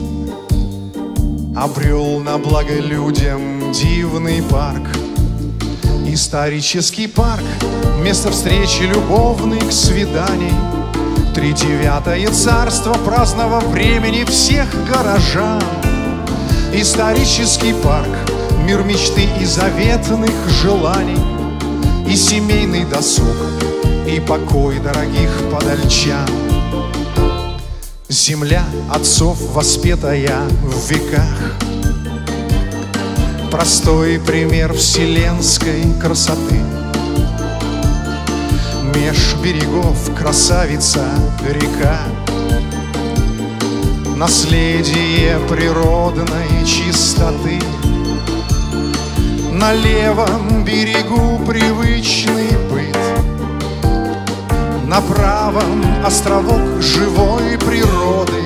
обрел на благо людям дивный парк. Исторический парк — место встречи любовных свиданий. Тридевятое царство праздного времени всех горожан. Исторический парк — мир мечты и заветных желаний. И семейный досуг, и покой дорогих подольчан. Земля отцов, воспетая в веках, простой пример вселенской красоты. Меж берегов красавица река, наследие природной чистоты. На левом берегу привычный быт, на правом островок живой природы.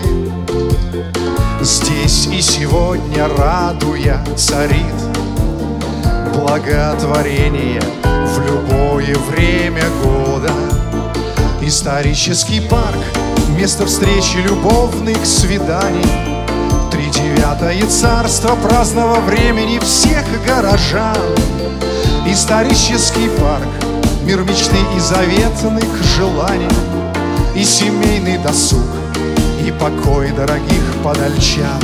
Здесь и сегодня, радуя, царит благотворение в любое время года. Исторический парк — место встречи любовных свиданий. Тридевятое царство праздного времени всех горожан. Исторический парк — мир мечты и заветных желаний. И семейный досуг, и покой дорогих подольчан.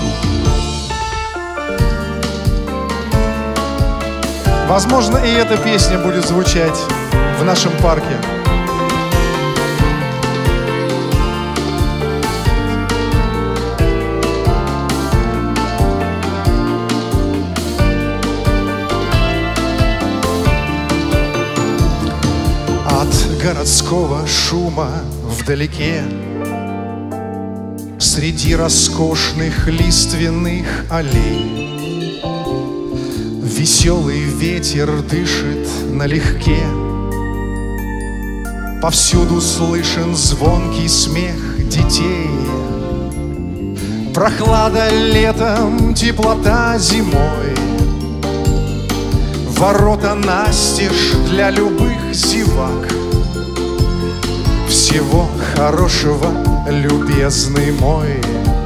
Возможно, и эта песня будет звучать в нашем парке. Городского шума вдалеке, среди роскошных лиственных аллей, веселый ветер дышит налегке. Повсюду слышен звонкий смех детей. Прохлада летом, теплота зимой. Ворота настежь для любых зевак. Всего хорошего, любезный мой.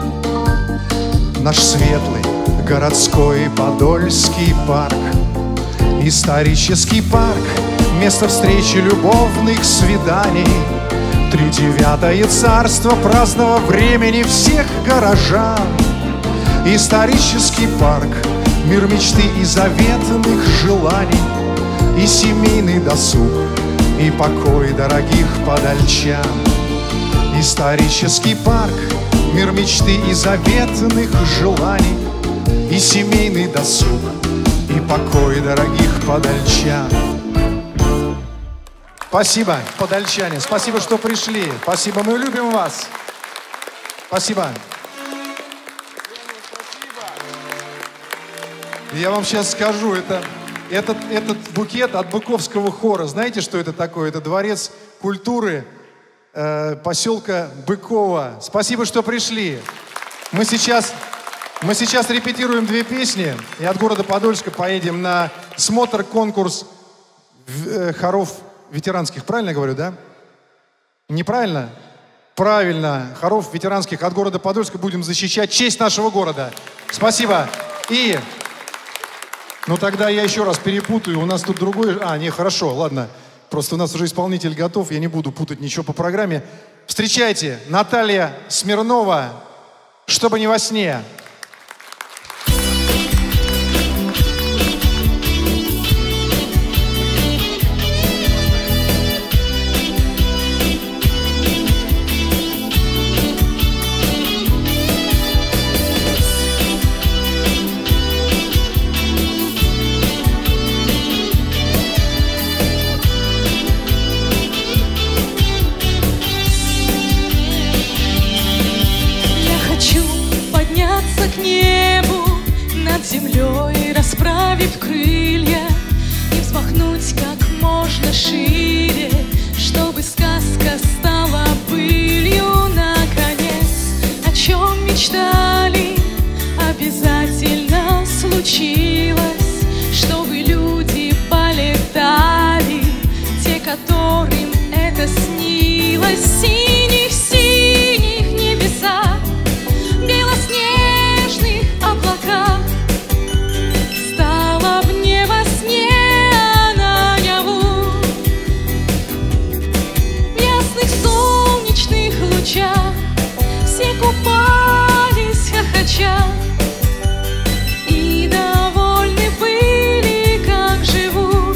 Наш светлый городской Подольский парк. Исторический парк — место встречи любовных свиданий. Тридевятое царство праздного времени всех горожан. Исторический парк мир мечты и заветных желаний, и семейный досуг, и покой дорогих подальчан. Исторический парк, мир мечты и заветных желаний, и семейный досуг, и покой дорогих подальчан. Спасибо, подальчане, спасибо, что пришли. Спасибо, мы любим вас. Спасибо. Я вам сейчас скажу, этот букет от Быковского хора, знаете, что это такое? Это дворец культуры поселка Быково. Спасибо, что пришли. Мы сейчас репетируем 2 песни, и от города Подольска поедем на смотр, конкурс хоров ветеранских. Правильно я говорю, да? Неправильно? Правильно. Хоров ветеранских от города Подольска будем защищать честь нашего города. Спасибо. И... Ну тогда я еще раз перепутаю, у нас тут другой... не, хорошо, ладно. Просто у нас уже исполнитель готов, я не буду путать ничего по программе. Встречайте, Наталья Смирнова, «Чтобы не во сне». К небу над землей, расправив крылья, и взмахнуть как можно шире, чтобы сказка стала былью. Наконец, о чем мечтали, обязательно случилось, чтобы люди полетали, те, которым это снилось. В синих небесах, белоснежных облаках стало мне во сне наяву. В ясных солнечных лучах все купались хохоча и довольны были, как живут.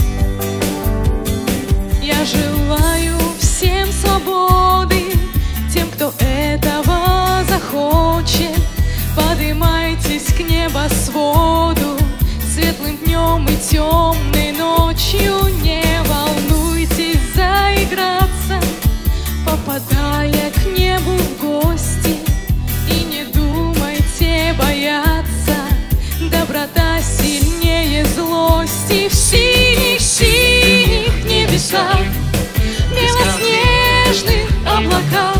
Я желаю всем свободы, тем, кто этого захочет. Поднимайтесь к небосводу светлым днем и темной ночью. Не волнуйтесь заиграться, попадая к небу в гости. И не думайте бояться, доброта сильнее злости. В синих небесах, белоснежных облаках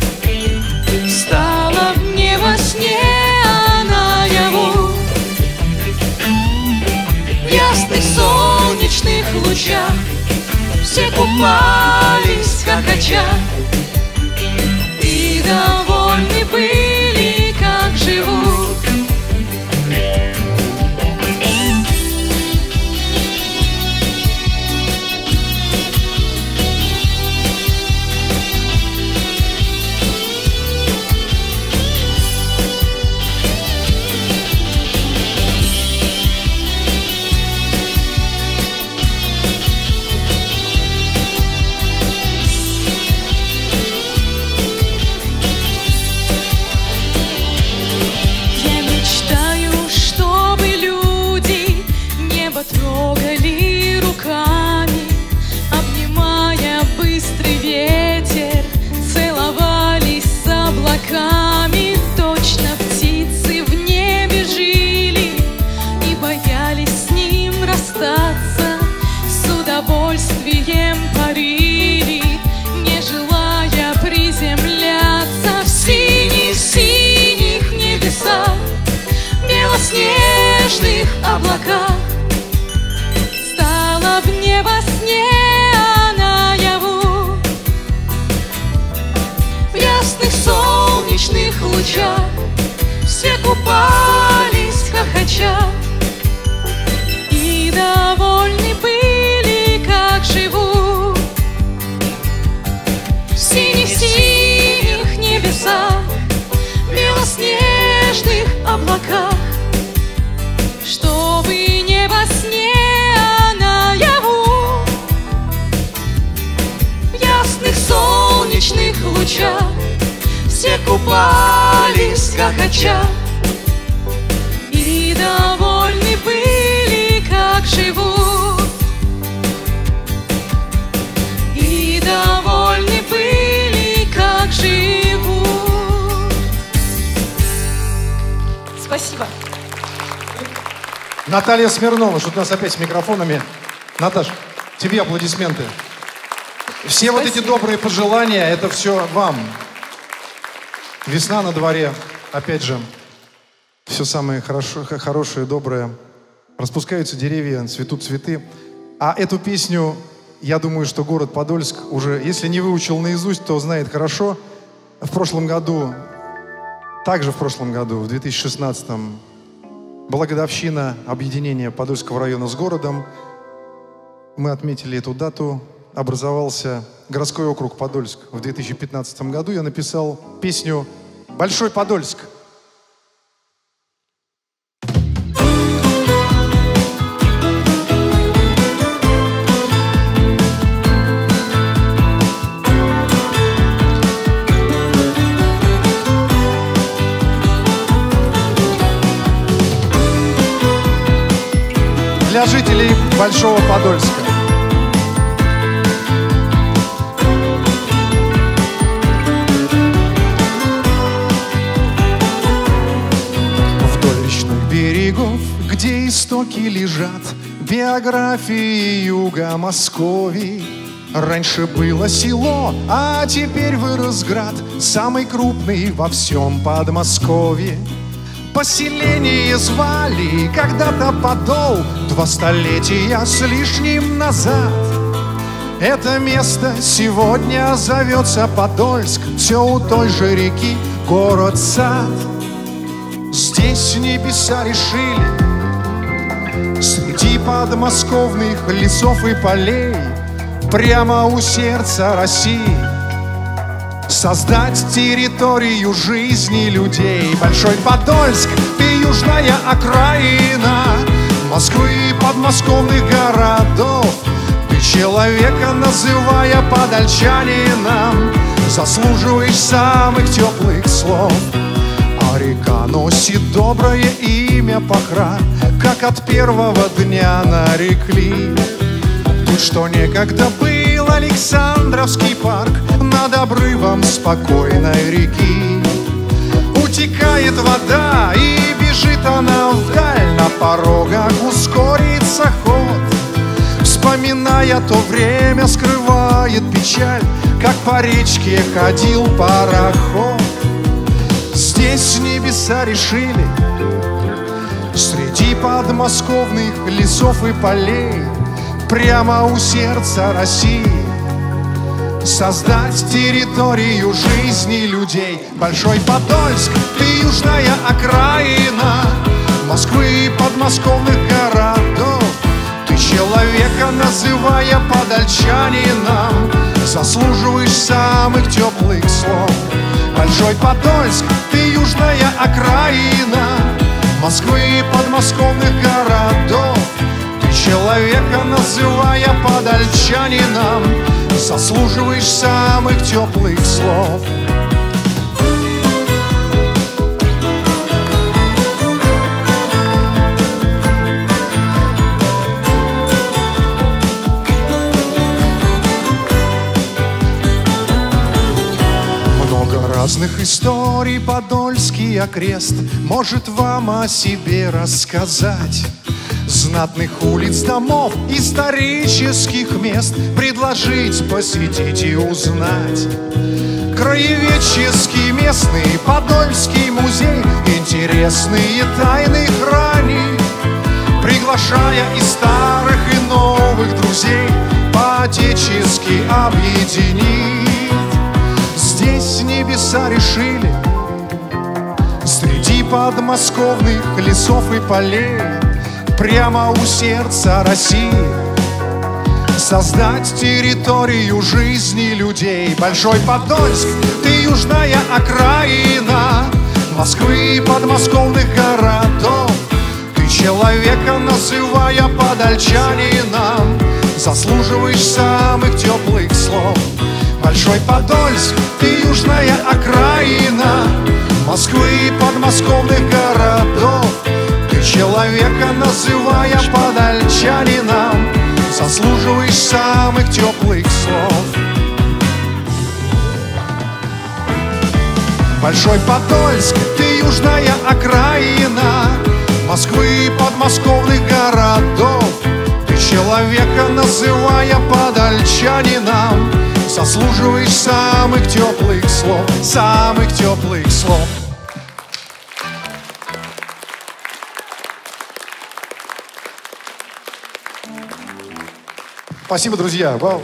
стало мне во сне наяву. В ясных солнечных лучах все купались хохоча и довольны были, как живут. Трогали руками, обнимая быстрый ветер, целовались с облаками. Точно птицы в небе жили и боялись с ним расстаться. С удовольствием парили, не желая приземляться. В синих небесах, белоснежных облаках в небо сне наяву. В ясных солнечных лучах все купались хохоча и довольны были, как живут. В синих небесах, белоснежных облаках танцевали скакача, и довольны были, как живут, и довольны были, как живут. Спасибо. Наталья Смирнова, что у нас опять с микрофонами. Наташ, тебе аплодисменты. Все вот эти добрые пожелания, это все вам. Весна на дворе, опять же, все самое хорошее, доброе. Распускаются деревья, цветут цветы. А эту песню, я думаю, что город Подольск уже, если не выучил наизусть, то знает хорошо. В прошлом году, также в прошлом году, в 2016-м, была годовщина объединения Подольского района с городом. Мы отметили эту дату. Образовался городской округ Подольск в 2015 году. Я написал песню «Большой Подольск». Для жителей Большого Подольска. Берегов, где истоки лежат, биографии юга Московии. Раньше было село, а теперь вырос град, самый крупный во всем Подмосковье. Поселение звали когда-то Подол, 2 столетия с лишним назад. Это место сегодня зовется Подольск, все у той же реки, город-сад. Здесь небеса решили среди подмосковных лесов и полей, прямо у сердца России, создать территорию жизни людей. Большой Подольск, ты южная окраина Москвы и подмосковных городов. Ты человека, называя подольчанином, заслуживаешь самых теплых слов. А река носит доброе имя Похра, как от первого дня нарекли. Тут, что некогда был Александровский парк, над обрывом спокойной реки. Утекает вода и бежит она вдаль, на порогах ускорится ход. Вспоминая то время, скрывает печаль, как по речке ходил пароход. Здесь небеса решили среди подмосковных лесов и полей, прямо у сердца России, создать территорию жизни людей. Большой Подольск, ты южная окраина Москвы и подмосковных городов. Ты человека, называя подольчанином, заслуживаешь самых теплых слов. Большой Подольск, ты южная окраина Москвы и подмосковных городов. Ты человека, называя подольчанином, заслуживаешь самых теплых слов. Разных историй Подольский окрест может вам о себе рассказать. Знатных улиц, домов, исторических мест предложить, посетить и узнать. Краеведческий местный Подольский музей, интересные тайны хранит, приглашая и старых, и новых друзей, по-отечески объединить. Здесь небеса решили среди подмосковных лесов и полей, прямо у сердца России, создать территорию жизни людей. Большой Подольск, ты южная окраина Москвы и подмосковных городов. Ты человека, называя подольчанином, заслуживаешь самых теплых слов. Большой Подольск, ты южная окраина Москвы и подмосковных городов. Ты человека, называя подольчанином, заслуживаешь самых теплых слов. Большой Подольск, ты южная окраина Москвы и подмосковных городов. Ты человека, называя подольчанином, заслуживаешь самых теплых слов, самых теплых слов. Спасибо, друзья. Вау.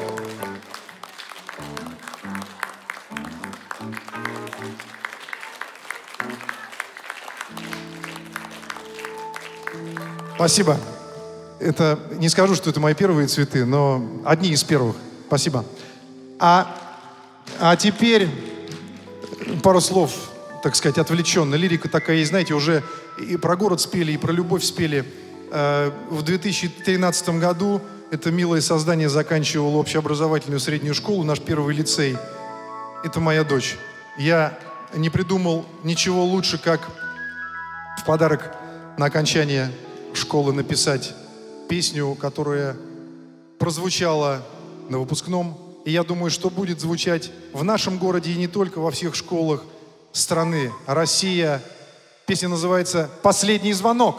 Спасибо. Это не скажу, что это мои первые цветы, но одни из первых. Спасибо. А теперь пару слов, так сказать, отвлеченно. Лирика такая есть, знаете, уже и про город спели, и про любовь спели. В 2013 году это милое создание заканчивало общеобразовательную среднюю школу, наш первый лицей. Это моя дочь. Я не придумал ничего лучше, как в подарок на окончание школы написать песню, которая прозвучала на выпускном. И я думаю, что будет звучать в нашем городе и не только, во всех школах страны. Россия. Песня называется «Последний звонок».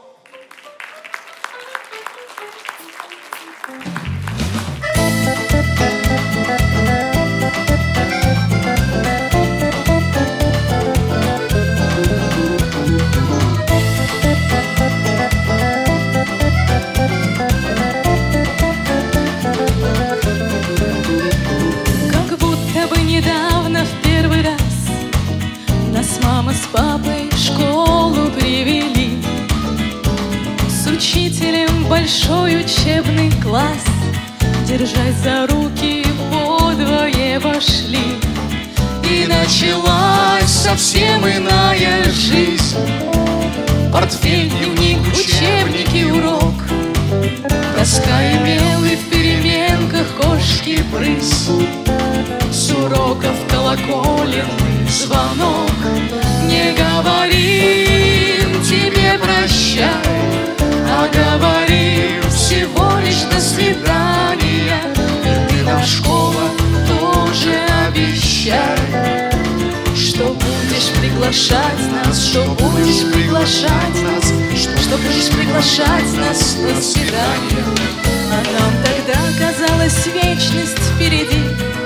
Мама с папой в школу привели, с учителем в большой учебный класс, держась за руки подвое вошли. И началась совсем иная жизнь. Портфель, дневник, учебник и урок, доска и мел, и в переменках кошки брысь. С уроков колоколенный звонок. Не говорим тебе прощай, а говорим всего лишь до свидания. И ты нам, школа, тоже обещай, что будешь приглашать нас, что будешь приглашать нас, что будешь приглашать нас на свидание. А нам тогда казалась вечность впереди.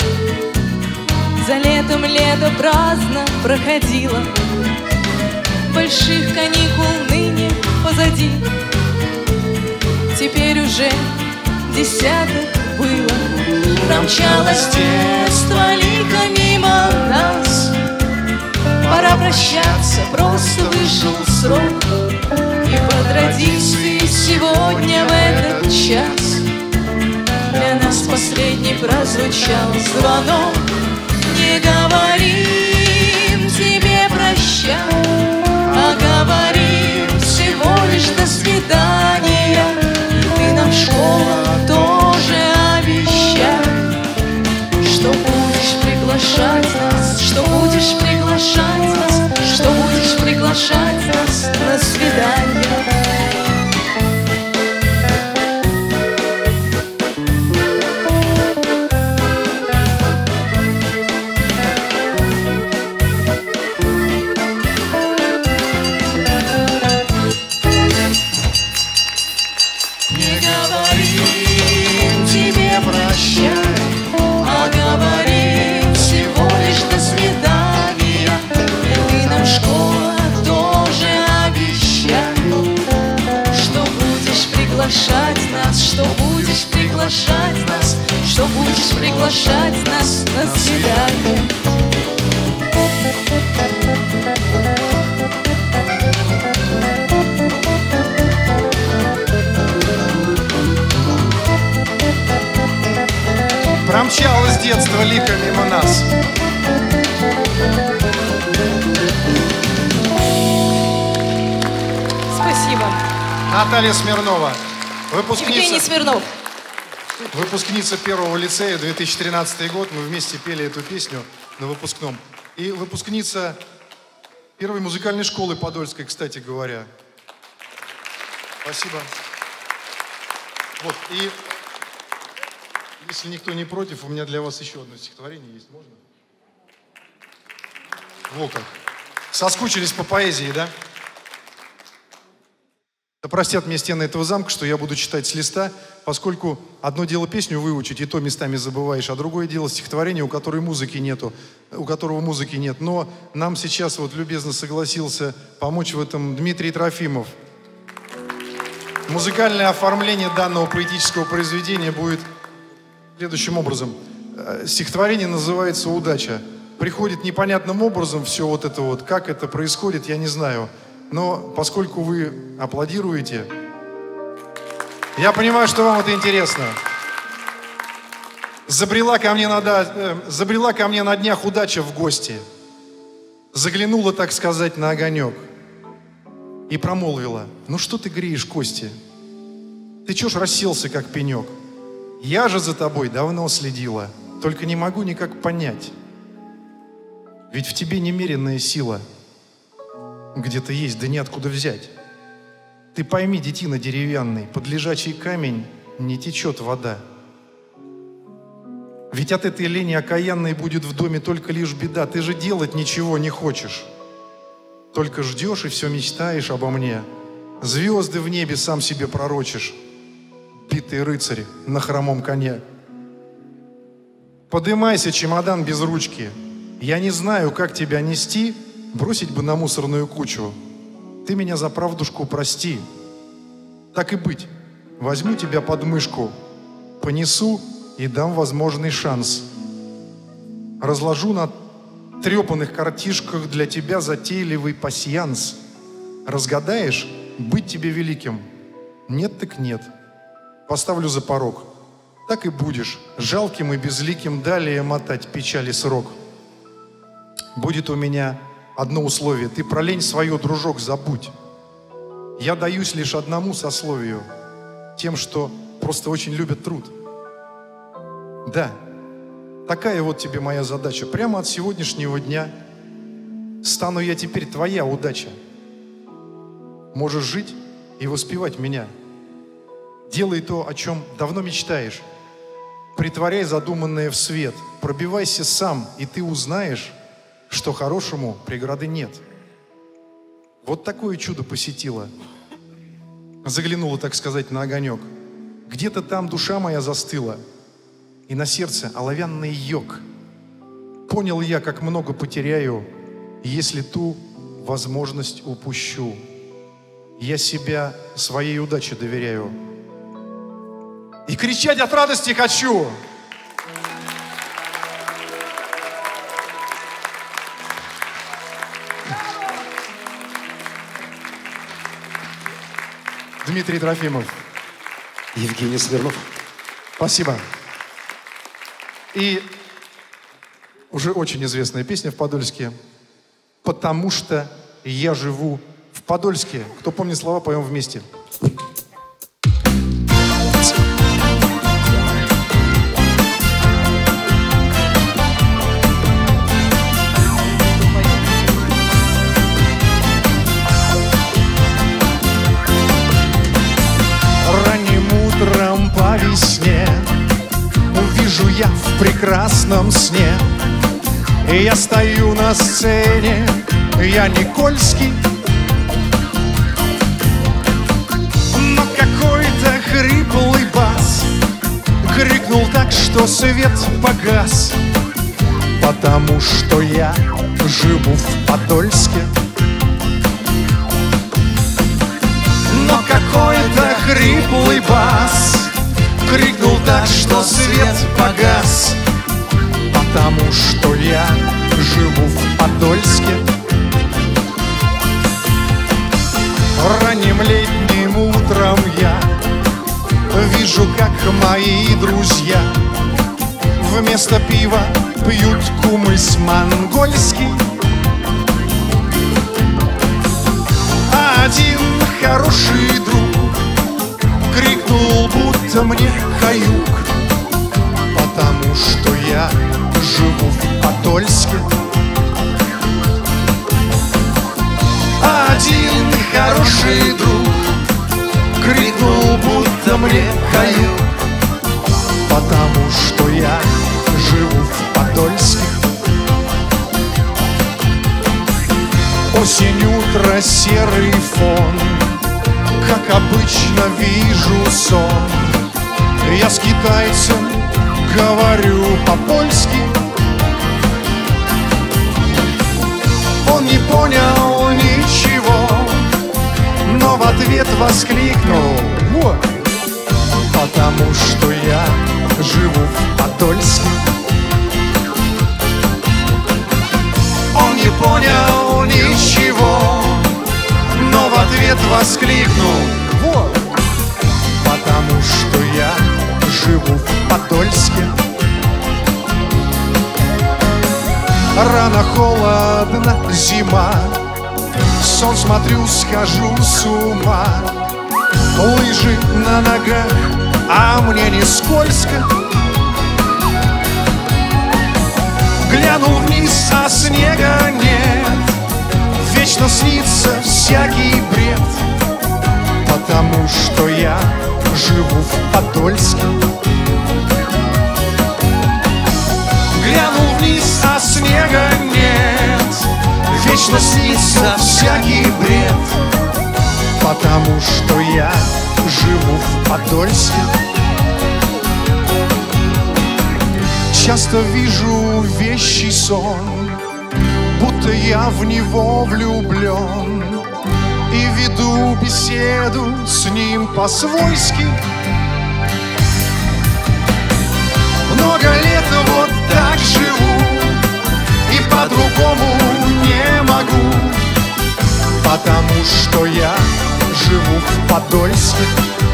За летом лето праздно проходило, больших каникул ныне позади. Теперь уже десяток было, промчалось детство лихо мимо нас. Пора прощаться, просто вышел срок, и по традиции сегодня в этот час для нас последний прозвучал звонок. Не говорим тебе прощай, а говорим всего лишь до свидания. И ты нам, школа, тоже обещай, что будешь приглашать нас, что будешь приглашать нас, что будешь приглашать нас на свидание. Что будешь приглашать нас, что будешь приглашать нас на свидание. Промчалось детство лихо мимо нас. Спасибо. Наталья Смирнова, выпускница. Евгений Смирнов. Выпускница первого лицея, 2013 год. Мы вместе пели эту песню на выпускном. И выпускница первой музыкальной школы Подольской, кстати говоря. Спасибо. Вот, и если никто не против, у меня для вас еще одно стихотворение есть. Можно? Во как. Соскучились по поэзии, да? Да простят мне стены этого замка, что я буду читать с листа, поскольку одно дело песню выучить, и то местами забываешь, а другое дело стихотворение, у которого музыки нет. Но нам сейчас вот любезно согласился помочь в этом Дмитрий Трофимов. Музыкальное оформление данного поэтического произведения будет следующим образом. Стихотворение называется «Удача». Приходит непонятным образом все вот это вот. Как это происходит, я не знаю. Но поскольку вы аплодируете, я понимаю, что вам это интересно. Забрела ко мне на днях удача в гости. Заглянула, так сказать, на огонек. И промолвила: ну что ты греешь кости? Ты чё ж расселся, как пенек? Я же за тобой давно следила, только не могу никак понять. Ведь в тебе немеренная сила где-то есть, да неоткуда взять. Ты пойми, детина деревянный, под лежачий камень не течет вода. Ведь от этой лени окаянной будет в доме только лишь беда. Ты же делать ничего не хочешь. Только ждешь и все мечтаешь обо мне. Звезды в небе сам себе пророчишь. Битый рыцарь на хромом коне. Подымайся, чемодан без ручки. Я не знаю, как тебя нести, бросить бы на мусорную кучу. Ты меня за правдушку прости. Так и быть, возьму тебя под мышку, понесу и дам возможный шанс. Разложу на трепанных картишках для тебя затейливый пасьянс. Разгадаешь, быть тебе великим. Нет так нет. Поставлю за порог. Так и будешь, жалким и безликим, далее мотать печали срок. Будет у меня одно условие. Ты про лень свою, дружок, забудь. Я даюсь лишь одному сословию. Тем, что просто очень любят труд. Да, такая вот тебе моя задача. Прямо от сегодняшнего дня стану я теперь твоя удача. Можешь жить и воспевать меня. Делай то, о чем давно мечтаешь. Притворяй задуманное в свет. Пробивайся сам, и ты узнаешь, что хорошему преграды нет. Вот такое чудо посетило. Заглянула, так сказать, на огонек. Где-то там душа моя застыла, и на сердце оловянный йог. Понял я, как много потеряю, если ту возможность упущу. Я себя своей удаче доверяю. И кричать от радости хочу. Дмитрий Трофимов. Евгений Смирнов. Спасибо. И уже очень известная песня в Подольске. «Потому что я живу в Подольске». Кто помнит слова, поем вместе. По весне увижу я в прекрасном сне, и я стою на сцене, я Никольский, но какой-то хриплый бас крикнул так, что свет погас. Потому что я живу в Подольске. Но какой-то хриплый бас крикнул так, что свет погас. Потому что я живу в Подольске. Ранним летним утром я вижу, как мои друзья вместо пива пьют кумыс монгольский. А один хороший друг крикнул, будто мне каюк: что я живу в Подольске. Один хороший друг крикнул, будто мне кают, потому что я живу в Подольске. Осень, утро, серый фон, как обычно вижу сон. Я с китайцем говорю по-польски. Он не понял ничего, но в ответ воскликнул: вот, потому что я живу в Подольске. Он не понял ничего, но в ответ воскликнул: вот, потому что я живу в Подольске. Рано, холодно, зима, сон смотрю, схожу с ума. Лыжи на ногах, а мне не скользко. Глянул вниз, а снега нет. Вечно снится всякий бред, потому что я живу в Подольске. Глянул вниз, а снега нет. Вечно снится всякий бред, потому что я живу в Подольске. Часто вижу вещий сон, будто я в него влюблен, и веду беседу с ним по-свойски. Много лет вот так живу, и по-другому не могу, потому что я живу в Подольске.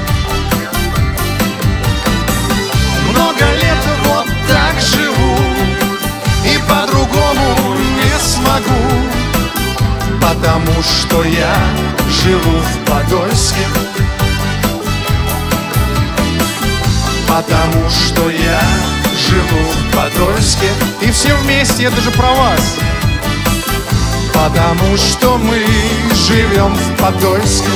Много лет вот так живу, и по-другому не смогу, потому что я живу в Подольске. Потому что я живу в Подольске. И все вместе, это же про вас. Потому что мы живем в Подольске.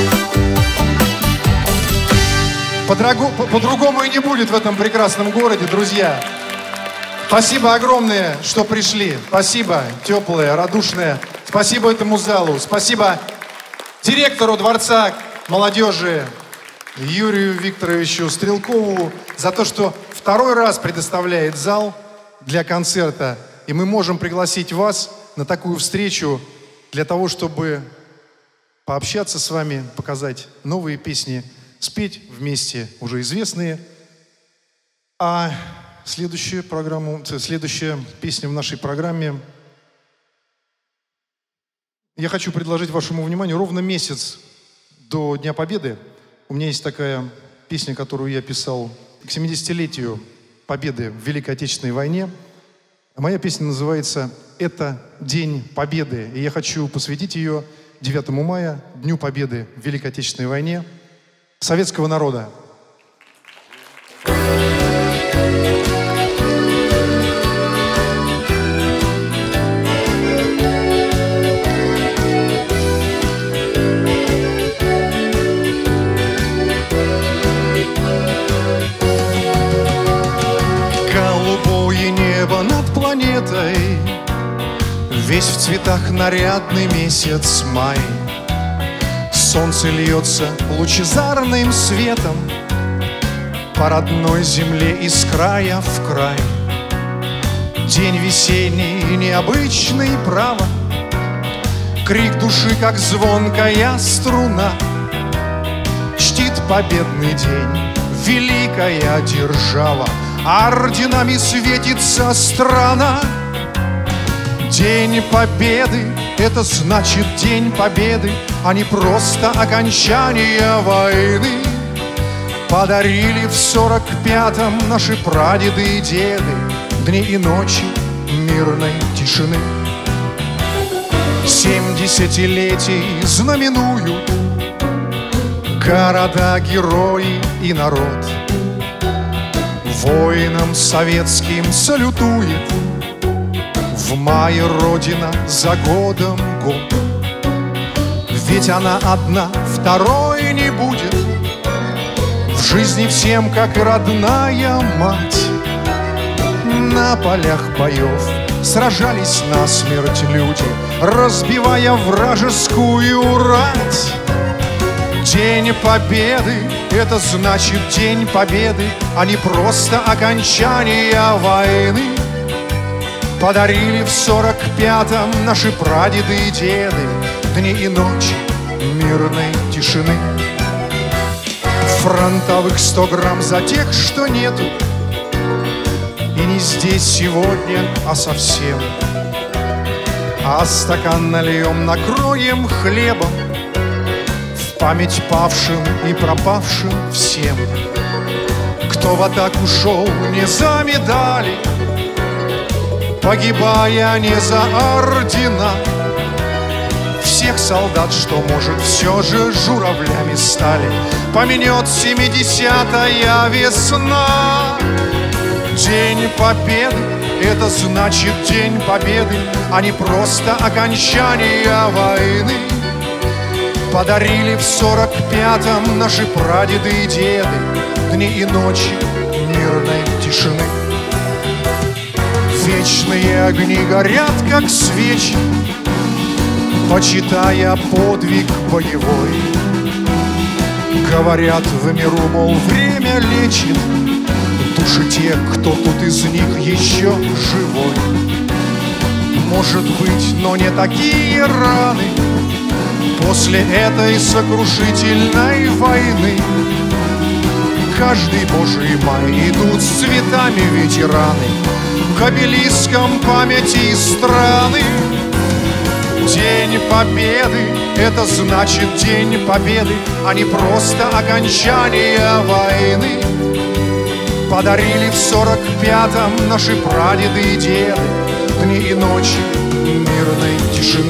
По-другому и не будет в этом прекрасном городе, друзья. Спасибо огромное, что пришли. Спасибо, теплые, радушные. Спасибо этому залу. Спасибо директору Дворца молодежи Юрию Викторовичу Стрелкову за то, что второй раз предоставляет зал для концерта. И мы можем пригласить вас на такую встречу для того, чтобы пообщаться с вами, показать новые песни, спеть вместе уже известные. А следующая песня в нашей программе я хочу предложить вашему вниманию. Ровно месяц до Дня Победы у меня есть такая песня, которую я писал к 70-летию Победы в Великой Отечественной войне. Моя песня называется «Это День Победы». И я хочу посвятить ее 9 мая, Дню Победы в Великой Отечественной войне советского народа. Голубое небо над планетой, весь в цветах нарядный месяц май. Солнце льется лучезарным светом по родной земле из края в край. День весенний, необычный, право, крик души, как звонкая струна, чтит победный день великая держава, орденами светится страна. День Победы — это значит День Победы, а не просто окончание войны. Подарили в 45-м наши прадеды и деды дни и ночи мирной тишины. 70-летий знаменуют города, герои и народ. Воинам советским салютует. В мае Родина за годом год. Ведь она одна, второй не будет. В жизни всем, как и родная мать. На полях боев сражались насмерть люди, разбивая вражескую рать. День Победы — это значит День Победы, а не просто окончание войны. Подарили в 45-м наши прадеды и деды дни и ночи мирной тишины. Фронтовых 100 грамм за тех, что нету, и не здесь сегодня, а совсем. А стакан нальем, накроем хлебом в память павшим и пропавшим всем. Кто в атаку шел не за медали, погибая не за ордена. Всех солдат, что, может, все же журавлями стали, поменет 70-я весна. День Победы — это значит День Победы, а не просто окончание войны. Подарили в 45-м наши прадеды и деды дни и ночи мирной тишины. Вечные огни горят, как свечи, почитая подвиг боевой. Говорят в миру, мол, время лечит души тех, кто тут из них еще живой. Может быть, но не такие раны после этой сокрушительной войны. Каждый божий май идут с цветами ветераны к обелискам памяти страны. День Победы — это значит День Победы, а не просто окончание войны. Подарили в 45-м наши прадеды и деды дни и ночи мирной тишины.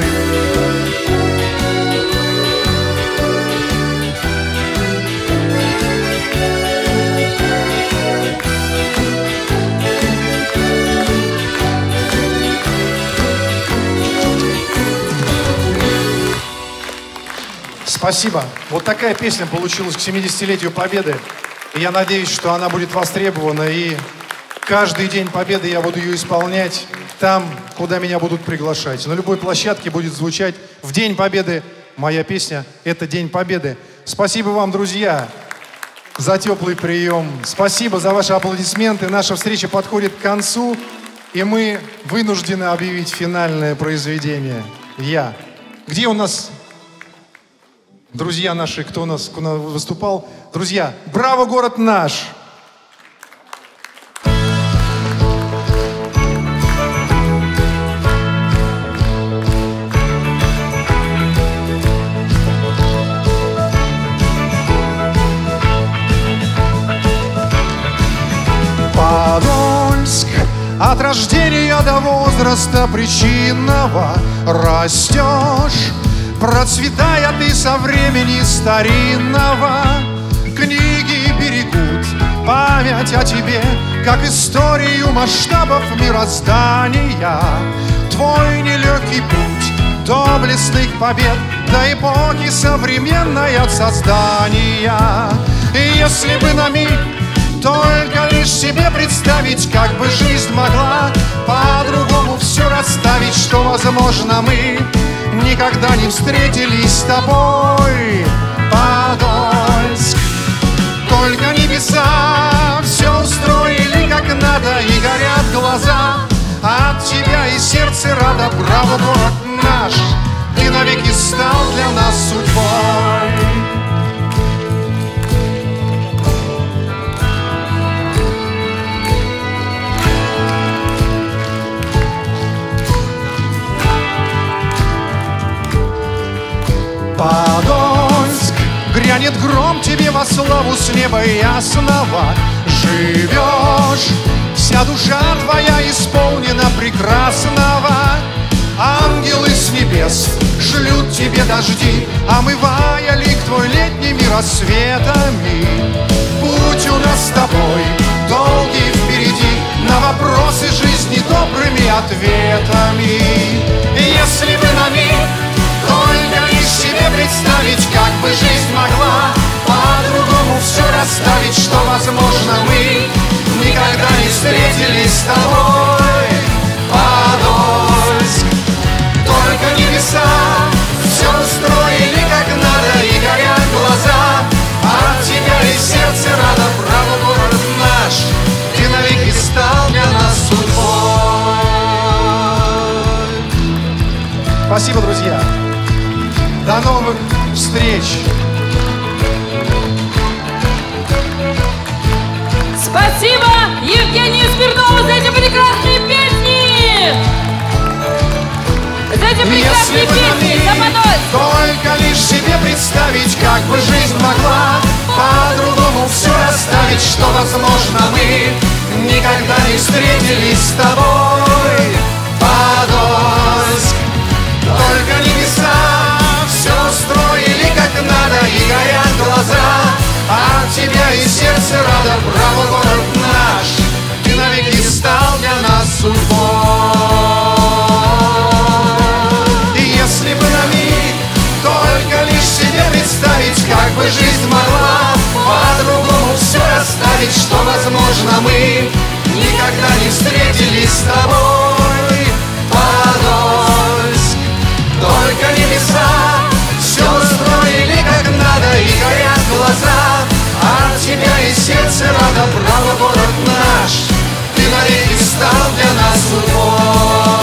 Спасибо. Вот такая песня получилась к 70-летию Победы. И я надеюсь, что она будет востребована. И каждый день Победы я буду ее исполнять там, куда меня будут приглашать. На любой площадке будет звучать в День Победы моя песня «Это День Победы». Спасибо вам, друзья, за теплый прием. Спасибо за ваши аплодисменты. Наша встреча подходит к концу. И мы вынуждены объявить финальное произведение. Где у нас... Друзья наши, кто у нас выступал? Друзья, браво, город наш! Подольск, от рождения до возраста причинного растешь, процветая ты со времени старинного. Книги берегут память о тебе, как историю масштабов мироздания. Твой нелегкий путь доблестных побед до эпохи современной от создания. И если бы на миг только лишь себе представить, как бы жизнь могла по-другому все расставить, что, возможно, мы никогда не встретились с тобой, Подольск. Только небеса все устроили как надо, и горят глаза от тебя, и сердце радо. Браво, город наш, ты навеки стал для нас судьбой. Подольск, грянет гром тебе во славу с неба ясного. Живешь, вся душа твоя исполнена прекрасного. Ангелы с небес шлют тебе дожди, омывая лик твой летними рассветами. Путь у нас с тобой долгий ответами. Если бы на миг только лишь себе представить, как бы жизнь могла по-другому все расставить, что, возможно, мы никогда не встретились с тобой, Подольск. Только небеса все устроили как надо, и горят глаза от тебя, и сердце радо. Браво, город наш, ты навеки стал для нас судьбой. Спасибо, друзья. До новых встреч. Спасибо Евгению Смирнову за эти прекрасные песни! За эти прекрасные песни! За Подольск! Только лишь себе представить, как бы жизнь могла по-другому все расставить, что, возможно, мы никогда не встретились с тобой, Подольск. Только небеса все устроили как надо, и горят глаза от тебя, и сердце радо. Браво, город наш, ты навеки стал для нас судьбой. И если бы на миг только лишь себе представить, как бы жизнь могла по-другому все расставить, что, возможно, мы никогда не встретились с тобой, Подольск. Только небеса все устроили как надо, и горят глаза от тебя, и сердце радо. Браво, город наш, ты навеки стал для нас судьбой.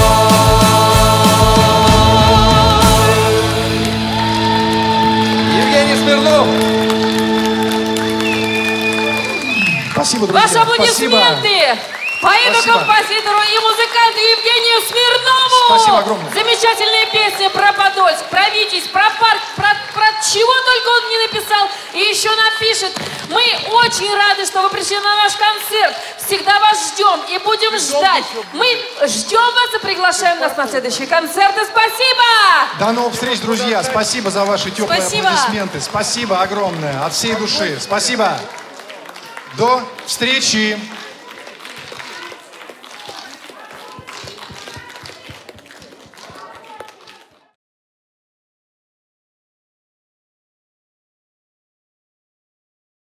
Евгений Смирнов. Спасибо, друзья. Ваши аплодисменты поэту-композитору и музыканту Евгению Смирнову. Спасибо огромное. Замечательные песни про Подольск, про Витязь, про парк, про чего только он не написал и еще напишет. Мы очень рады, что вы пришли на наш концерт. Всегда вас ждем и будем ждать. Мы ждем вас и приглашаем нас на следующие концерты. Спасибо! До новых встреч, друзья. Спасибо за ваши теплые аплодисменты. Спасибо огромное от всей души. Спасибо. До встречи.